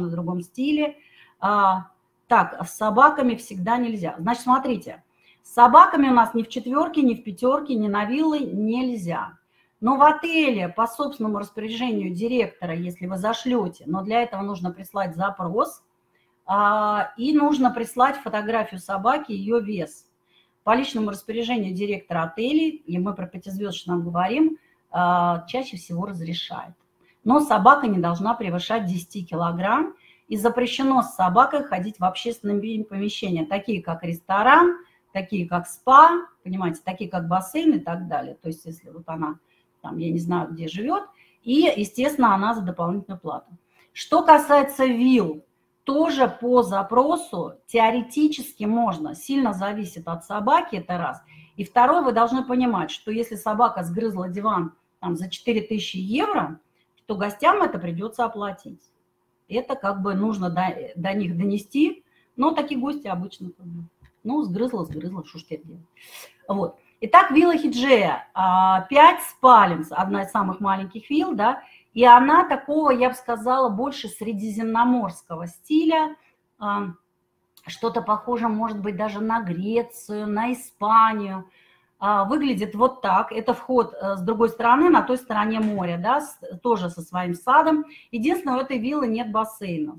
Speaker 2: Так, с собаками всегда нельзя. Значит, смотрите, с собаками у нас ни в четверке, ни в пятерке, ни на виллы нельзя. Но в отеле по собственному распоряжению директора, если вы зашлете, но для этого нужно прислать запрос, и нужно прислать фотографию собаки, ее вес. По личному распоряжению директора отелей, и мы про пятизвездочном говорим, чаще всего разрешает. Но собака не должна превышать 10 килограмм, и запрещено с собакой ходить в общественные помещения, такие как ресторан, такие как спа, понимаете, такие как бассейн и так далее. То есть если вот она там, я не знаю, где живет, и, естественно, она за дополнительную плату. Что касается вилл, тоже по запросу теоретически можно, сильно зависит от собаки, это раз. И второе, вы должны понимать, что если собака сгрызла диван там, за 4000 евро, то гостям это придется оплатить. Это как бы нужно до них донести, но такие гости обычно, ну, сгрызла, что ж теперь делать. Вот. Итак, вилла Хиджея, 5 спален, одна из самых маленьких вилл, да, и она такого, я бы сказала, больше средиземноморского стиля, что-то похоже, может быть, даже на Грецию, на Испанию. Выглядит вот так, это вход с другой стороны, на той стороне моря, да, тоже со своим садом. Единственное, у этой виллы нет бассейна.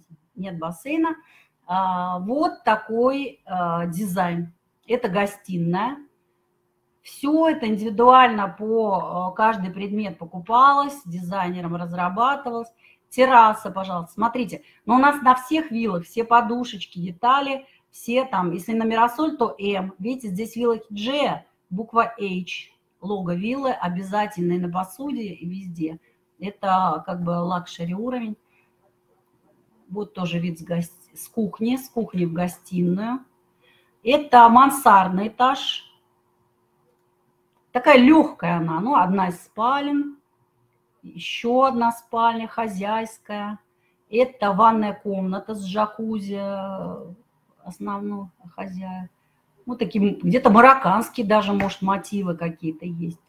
Speaker 2: Вот такой дизайн. Это гостиная. Все это индивидуально по каждый предмет покупалось, дизайнером разрабатывалось. Терраса, пожалуйста, смотрите. Но у нас на всех виллах все подушечки, детали, все там, если на Мирасоль, то М. Видите, здесь вилла Хиджея, буква H, лого виллы, обязательный на посуде и везде. Это как бы лакшери уровень. Вот тоже вид с кухни в гостиную. Это мансардный этаж. Такая легкая она, ну, одна из спален, еще одна спальня хозяйская. Это ванная комната с джакузи основного хозяина. Ну, такие, где-то марокканские даже, может, мотивы какие-то есть.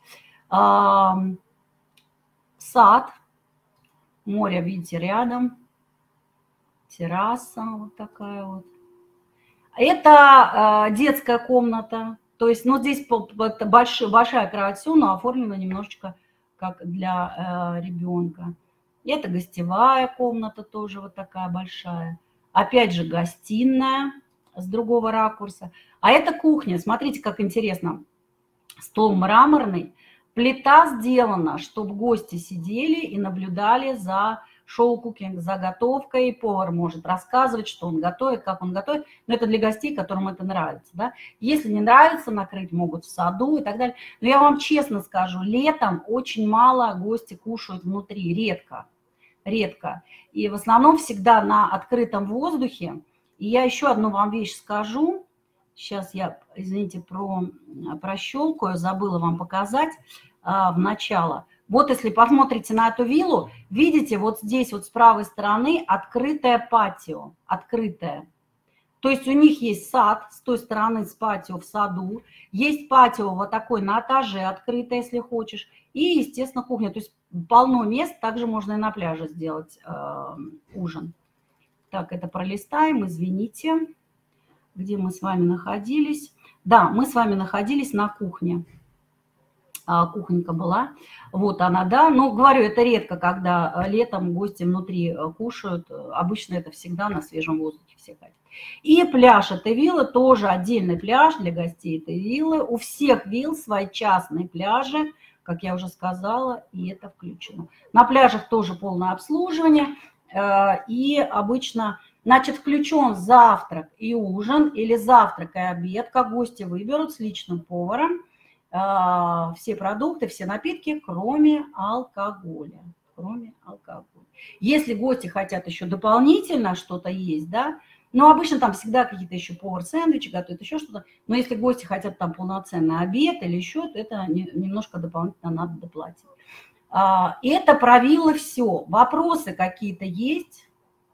Speaker 2: Сад, море, видите, рядом. Терраса вот такая вот. Это детская комната. То есть, ну, здесь большая кровать, все, но оформлена немножечко как для ребенка. Это гостевая комната тоже вот такая большая. Опять же, гостиная с другого ракурса. А это кухня. Смотрите, как интересно. Стол мраморный. Плита сделана, чтобы гости сидели и наблюдали за шоу-кукинг с заготовкой, повар может рассказывать, что он готовит, как он готовит, но это для гостей, которым это нравится, да. Если не нравится, накрыть могут в саду и так далее. Но я вам честно скажу, летом очень мало гости кушают внутри, редко, редко. И в основном всегда на открытом воздухе. И я еще одну вам вещь скажу. Сейчас я, извините, прощелкаю, забыла вам показать в начало. Вот если посмотрите на эту виллу, видите, вот здесь вот с правой стороны открытое патио, открытое. То есть у них есть сад, с той стороны с патио в саду, есть патио вот такой на этаже открытое, если хочешь, и, естественно, кухня. То есть полно мест, также можно и на пляже сделать ужин. Так, это пролистаем, извините, где мы с вами находились. Да, мы с вами находились на кухне. Кухонька была. Вот она, да. Ну, говорю, это редко, когда летом гости внутри кушают. Обычно это всегда на свежем воздухе все хотят. И пляж этой виллы, тоже отдельный пляж для гостей этой виллы. У всех вилл свои частные пляжи, как я уже сказала, и это включено. На пляжах тоже полное обслуживание. И обычно, значит, включен завтрак и ужин, или завтрак и обед, как гости выберут с личным поваром. Все продукты, все напитки, кроме алкоголя. Кроме алкоголя. Если гости хотят еще дополнительно что-то есть, да, но обычно там всегда какие-то еще повар-сэндвичи готовят, еще что-то. Но если гости хотят там полноценный обед или еще, то это немножко дополнительно надо доплатить. Это про виллы все. Вопросы какие-то есть?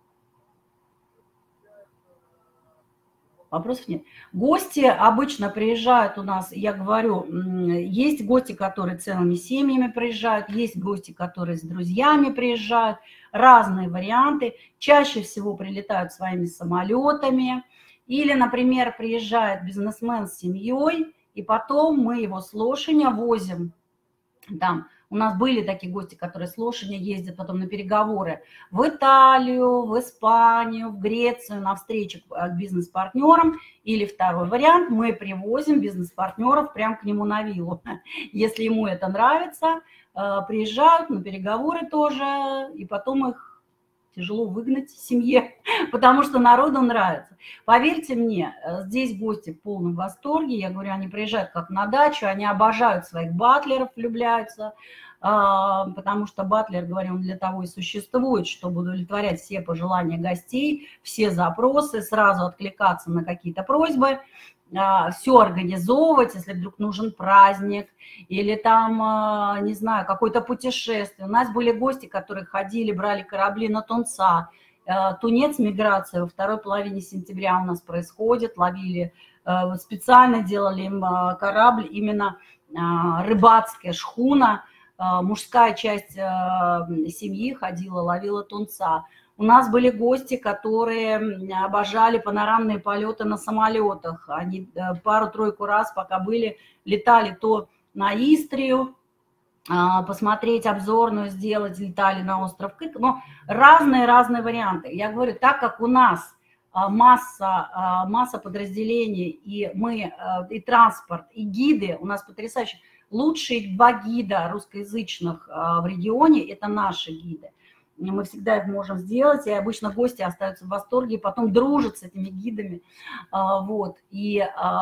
Speaker 2: Вопросов нет. Гости обычно приезжают у нас, я говорю, есть гости, которые целыми семьями приезжают, есть гости, которые с друзьями приезжают, разные варианты. Чаще всего прилетают своими самолетами. Или, например, приезжает бизнесмен с семьей, и потом мы его с лошадью возим там. У нас были такие гости, которые с лошадью ездят потом на переговоры в Италию, в Испанию, в Грецию, на встречи к бизнес-партнерам. Или второй вариант, мы привозим бизнес-партнеров прямо к нему на виллу. Если ему это нравится, приезжают на переговоры тоже, и потом их тяжело выгнать семье, потому что народу нравится. Поверьте мне, здесь гости в полном восторге. Я говорю, они приезжают как на дачу, они обожают своих батлеров, влюбляются, потому что батлер, говорю, он для того и существует, чтобы удовлетворять все пожелания гостей, все запросы, сразу откликаться на какие-то просьбы, все организовывать, если вдруг нужен праздник или там, не знаю, какое-то путешествие. У нас были гости, которые ходили, брали корабли на Тунца. Тунец, миграция во второй половине сентября у нас происходит. Ловили, специально делали им корабль, именно рыбацкая шхуна. Мужская часть семьи ходила, ловила тунца. У нас были гости, которые обожали панорамные полеты на самолетах. Они пару-тройку раз, пока были, летали то на Истрию, посмотреть обзорную сделать, летали на остров Кык. Но разные варианты. Я говорю, так как у нас масса подразделений, и мы, и транспорт, и гиды, у нас потрясающие. Лучшие 2 гида русскоязычных в регионе – это наши гиды. Мы всегда их можем сделать, и обычно гости остаются в восторге, и потом дружат с этими гидами. Вот. И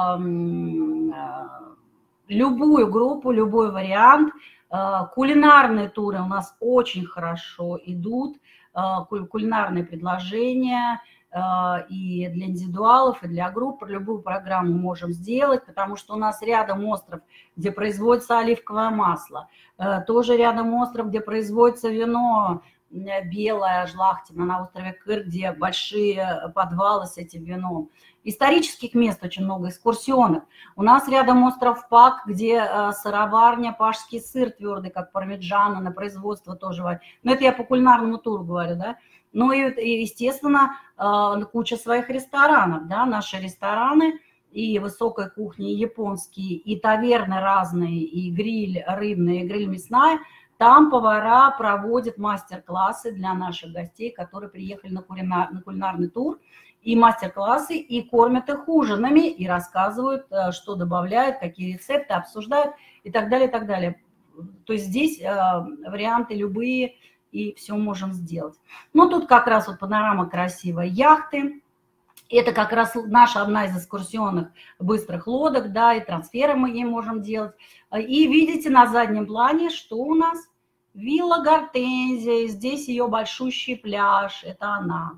Speaker 2: любую группу, любой вариант. Кулинарные туры у нас очень хорошо идут, кулинарные предложения и для индивидуалов, и для групп. Любую программу можем сделать, потому что у нас рядом остров, где производится оливковое масло, тоже рядом остров, где производится вино белое, Жлахтино, на острове Кыр, где большие подвалы с этим вином. Исторических мест очень много, экскурсионных. У нас рядом остров Пак, где сыроварня, пашский сыр твердый, как пармиджано, на производство тоже. Но это я по кулинарному туру говорю, да. Ну и естественно, куча своих ресторанов, да, наши рестораны и высокой кухни, и японские, и таверны разные, и гриль рыбный, и гриль мясная. Там повара проводят мастер-классы для наших гостей, которые приехали на кулинарный тур, и мастер-классы, и кормят их ужинами, и рассказывают, что добавляют, какие рецепты обсуждают, и так далее, и так далее. То есть здесь варианты любые, и все можем сделать. Но тут как раз вот панорама красивая, яхты. Это как раз наша одна из экскурсионных быстрых лодок, да, и трансферы мы ей можем делать. И видите на заднем плане, что у нас? Вилла Гортензия, здесь ее большущий пляж, это она.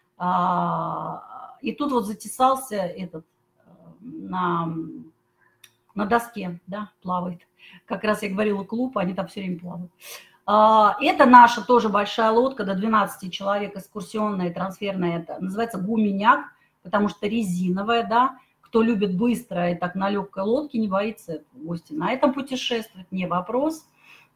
Speaker 2: И тут вот затесался этот на доске, да, плавает. Как раз я говорила, клуб, они там все время плавают. Это наша тоже большая лодка, до 12 человек, экскурсионная, трансферная, это называется гуменяк, потому что резиновая, да. Кто любит быстро и так на легкой лодке, не боится гости на этом путешествовать, не вопрос.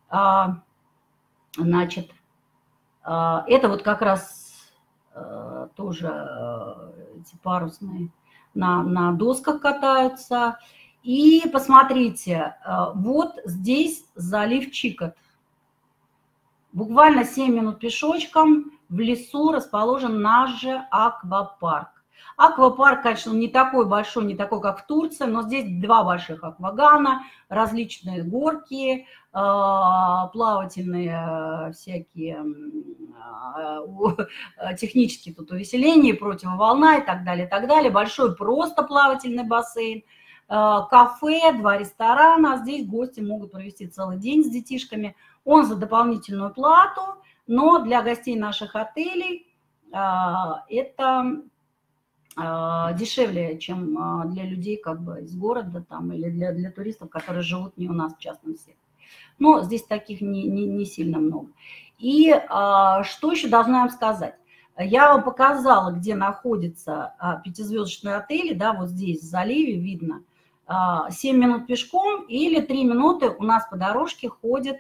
Speaker 2: Значит, это вот как раз тоже эти парусные на досках катаются. И посмотрите, вот здесь залив Чикот. Буквально 7 минут пешочком в лесу расположен наш же аквапарк. Аквапарк, конечно, не такой большой, не такой, как в Турции, но здесь 2 больших аквагана, различные горки, плавательные всякие технические тут увеселения, противоволна и так далее, и так далее. Большой просто плавательный бассейн, кафе, 2 ресторана. Здесь гости могут провести целый день с детишками. Он за дополнительную плату, но для гостей наших отелей это дешевле, чем для людей как бы из города там, или для туристов, которые живут не у нас в частном секторе. Но здесь таких не сильно много. И что еще должна вам сказать? Я вам показала, где находятся 5-звездочные отели, да, вот здесь в заливе видно. 7 минут пешком или 3 минуты у нас по дорожке ходит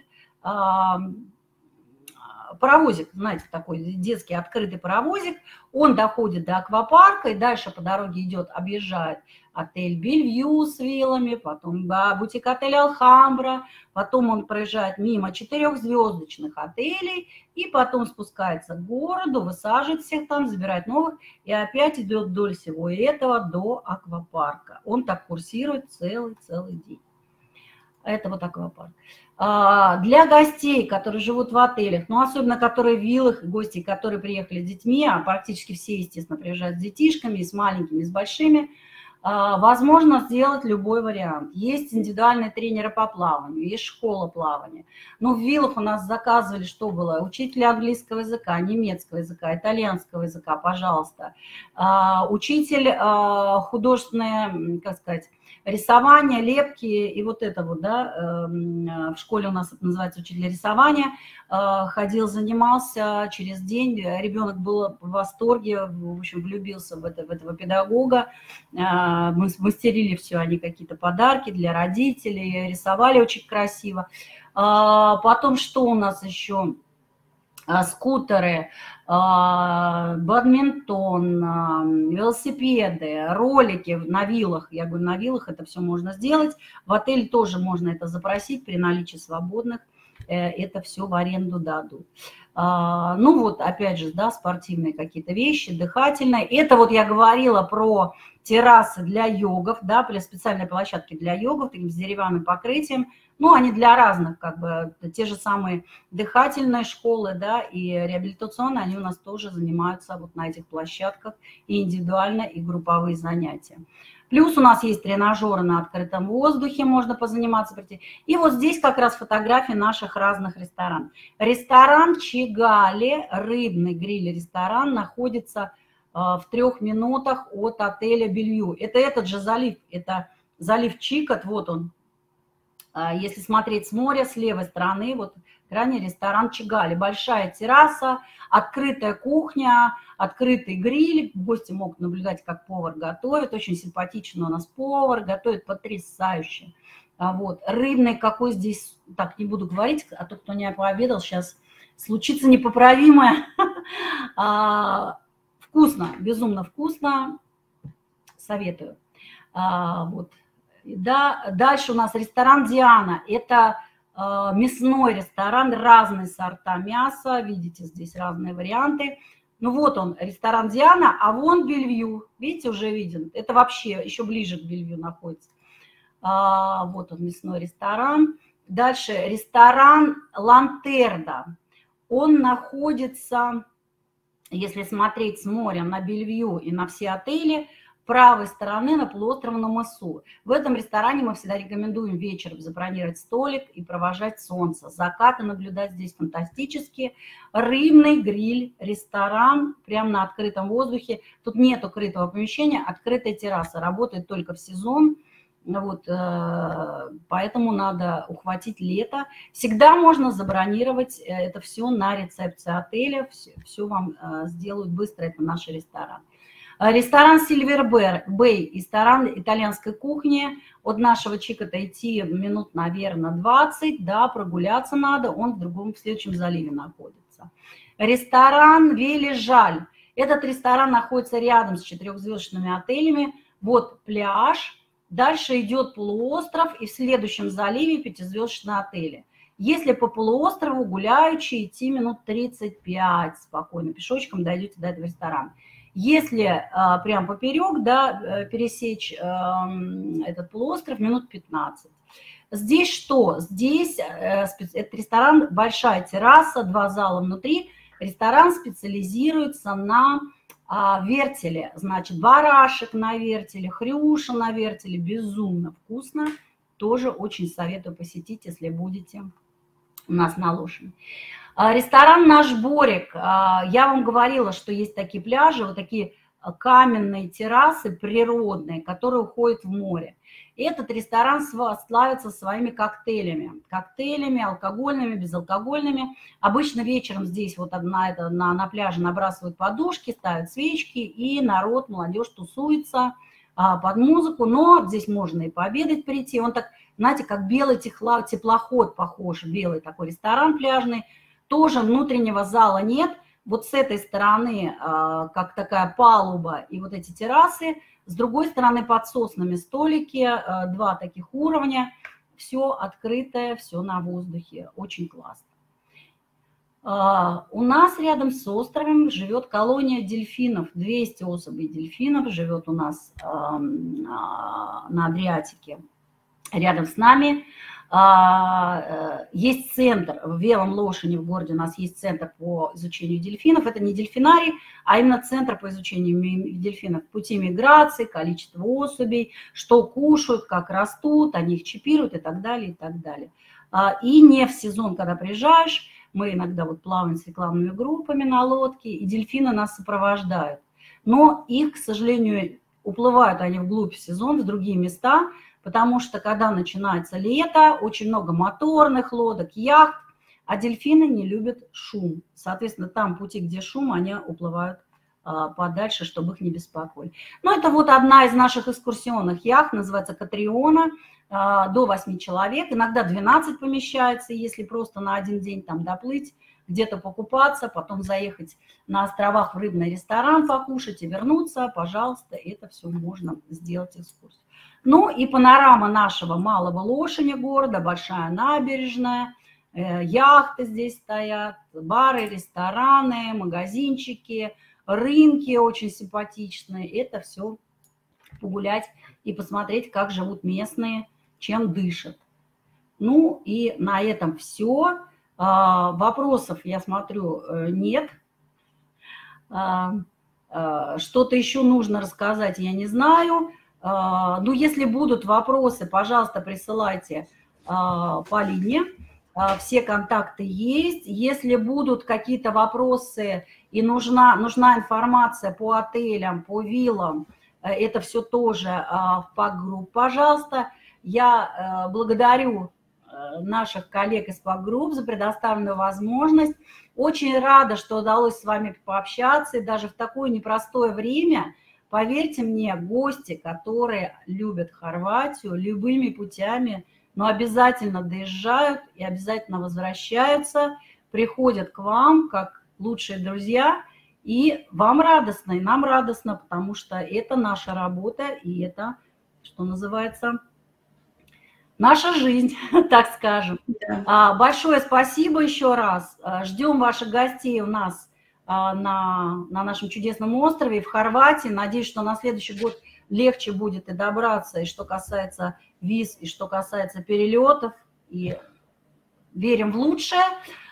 Speaker 2: паровозик, знаете, такой детский открытый паровозик, он доходит до аквапарка и дальше по дороге идет, объезжает отель Бельвью с виллами, потом бутик-отель Алхамбра, потом он проезжает мимо 4-звездочных отелей и потом спускается к городу, высаживает всех там, забирает новых и опять идет вдоль всего этого до аквапарка. Он так курсирует целый день. Это вот аквапарк. Для гостей, которые живут в отелях, ну, особенно которые в виллах, гости, которые приехали с детьми, а практически все, естественно, приезжают с детишками, и с маленькими, и с большими, возможно сделать любой вариант. Есть индивидуальные тренеры по плаванию, есть школа плавания. Но в виллах у нас заказывали, что было? Учителя английского языка, немецкого языка, итальянского языка, пожалуйста. Учитель художественное, как сказать, рисование, лепки и вот это вот, да, в школе у нас это называется учитель рисования, ходил, занимался через день, ребенок был в восторге, в общем, влюбился в этого педагога, мы смастерили все, они какие-то подарки для родителей, рисовали очень красиво. Потом что у нас еще? Скутеры, бадминтон, велосипеды, ролики на виллах. Я говорю, на виллах это все можно сделать. В отеле тоже можно это запросить при наличии свободных. Это все в аренду дадут. Ну вот, опять же, да, спортивные какие-то вещи, дыхательные. Это вот я говорила про террасы для йогов, да, специальные площадки для йогов, таким с деревянным покрытием. Ну, они для разных, как бы, те же самые дыхательные школы, да, и реабилитационные, они у нас тоже занимаются вот на этих площадках, и индивидуально, и групповые занятия. Плюс у нас есть тренажеры на открытом воздухе, можно позаниматься. И вот здесь как раз фотографии наших разных ресторанов. Ресторан Чигали, рыбный гриль-ресторан, находится в 3 минутах от отеля Бельвью. Это этот же залив, это залив Чикот, вот он. Если смотреть с моря, с левой стороны, вот крайний ресторан Чигали. Большая терраса, открытая кухня, открытый гриль. Гости могут наблюдать, как повар готовит. Очень симпатичный у нас повар, готовит потрясающе. Вот. Рыбный какой здесь, так не буду говорить, а то, кто не пообедал, сейчас случится непоправимое. Вкусно, безумно вкусно. Советую. Вот. Да, дальше у нас ресторан Диана. Это мясной ресторан, разные сорта мяса. Видите, здесь разные варианты. Ну вот он, ресторан Диана, а вон Бельвью. Видите, уже виден. Это вообще еще ближе к Бельвью находится. Вот он, мясной ресторан. Дальше ресторан Лантерда. Он находится, если смотреть с моря на Бельвью и на все отели, правой стороны на полуострове на мысу. В этом ресторане мы всегда рекомендуем вечером забронировать столик и провожать солнце. Закаты наблюдать здесь фантастически. Рыбный гриль, ресторан прямо на открытом воздухе. Тут нет укрытого помещения, открытая терраса. Работает только в сезон. Вот, поэтому надо ухватить лето. Всегда можно забронировать это все на рецепции отеля. Все вам сделают быстро, это наш ресторан. Ресторан Silver Bay, ресторан итальянской кухни. От нашего Чикота идти минут, наверное, 20, да, прогуляться надо, он в следующем заливе находится. Ресторан Велижаль. Этот ресторан находится рядом с 4-звездочными отелями. Вот пляж, дальше идет полуостров, и в следующем заливе 5-звездочные отели. Если по полуострову гуляючи, идти минут 35 спокойно, пешочком дойдете до этого ресторана. Если прям поперек, да, пересечь этот полуостров, минут 15. Здесь что? Здесь этот ресторан, большая терраса, 2 зала внутри. Ресторан специализируется на вертеле. Значит, барашек на вертеле, хрюша на вертеле. Безумно вкусно. Тоже очень советую посетить, если будете у нас на Лошади. Ресторан «Наш Борик». Я вам говорила, что есть такие пляжи, вот такие каменные террасы природные, которые уходят в море. Этот ресторан славится своими коктейлями. Коктейлями, алкогольными, безалкогольными. Обычно вечером здесь вот на пляже набрасывают подушки, ставят свечки, и народ, молодежь тусуется под музыку. Но здесь можно и пообедать прийти. Он так, знаете, как белый теплоход похож, белый такой ресторан пляжный. Тоже внутреннего зала нет. Вот с этой стороны как такая палуба и вот эти террасы. С другой стороны под соснами столики, 2 таких уровня. Все открытое, все на воздухе. Очень классно. У нас рядом с островом живет колония дельфинов. 200 особей дельфинов живет у нас на Адриатике. Рядом с нами. Есть центр в Белом Лошади в городе, у нас есть центр по изучению дельфинов. Это не дельфинарий, а именно центр по изучению дельфинов. Пути миграции, количество особей, что кушают, как растут, они их чипируют и так далее, и так далее. И не в сезон, когда приезжаешь, мы иногда вот плаваем с рекламными группами на лодке, и дельфины нас сопровождают. Но их, к сожалению, уплывают они вглубь сезон, в другие места, потому что, когда начинается лето, очень много моторных лодок, яхт, а дельфины не любят шум. Соответственно, там пути, где шум, они уплывают подальше, чтобы их не беспокоить. Но это вот одна из наших экскурсионных яхт, называется Катриона, до 8 человек, иногда 12 помещается, если просто на один день там доплыть, где-то покупаться, потом заехать на островах в рыбный ресторан, покушать и вернуться, пожалуйста, это все можно сделать экскурсию. Ну и панорама нашего Малого Лошади города, большая набережная, яхты здесь стоят, бары, рестораны, магазинчики, рынки очень симпатичные. Это все погулять и посмотреть, как живут местные, чем дышат. Ну и на этом все. Вопросов, я смотрю, нет. Что-то еще нужно рассказать, я не знаю. Ну, если будут вопросы, пожалуйста, присылайте Полине. Все контакты есть. Если будут какие-то вопросы и нужна информация по отелям, по виллам, это все тоже в пак-групп, пожалуйста. Я благодарю наших коллег из пак-групп за предоставленную возможность. Очень рада, что удалось с вами пообщаться, и даже в такое непростое время. Поверьте мне, гости, которые любят Хорватию, любыми путями, но обязательно доезжают и обязательно возвращаются, приходят к вам как лучшие друзья, и вам радостно, и нам радостно, потому что это наша работа, и это, что называется, наша жизнь, так скажем. Да. Большое спасибо еще раз. Ждем ваших гостей у нас на нашем чудесном острове в Хорватии. Надеюсь, что на следующий год легче будет и добраться, и что касается виз, и что касается перелетов. И верим в лучшее.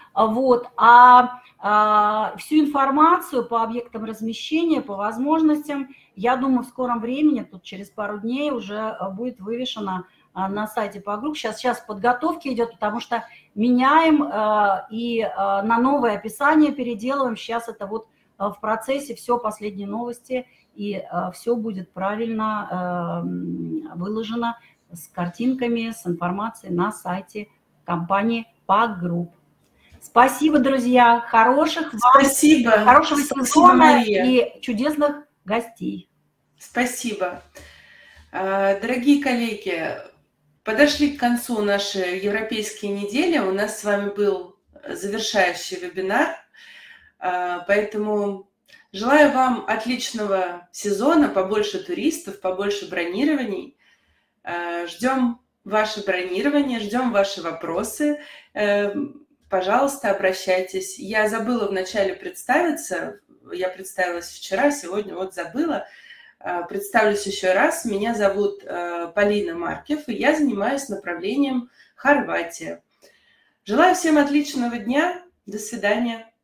Speaker 2: Вот. Всю информацию по объектам размещения, по возможностям, я думаю, в скором времени, тут через пару дней уже будет вывешено на сайте PAGroup. Сейчас подготовки идет, потому что меняем и на новое описание переделываем. Сейчас это вот в процессе, все последние новости, и все будет правильно выложено с картинками, с информацией на сайте компании PAGroup. Спасибо, друзья, хорошего сезона, Мария, и чудесных гостей.
Speaker 1: Спасибо. Дорогие коллеги, подошли к концу наши европейские недели. У нас с вами был завершающий вебинар, поэтому желаю вам отличного сезона, побольше туристов, побольше бронирований. Ждем ваше бронирование, ждем ваши вопросы. Пожалуйста, обращайтесь. Я забыла вначале представиться. Я представилась вчера, сегодня вот забыла. Представлюсь еще раз. Меня зовут Полина Маркев, и я занимаюсь направлением Хорватия. Желаю всем отличного дня. До свидания.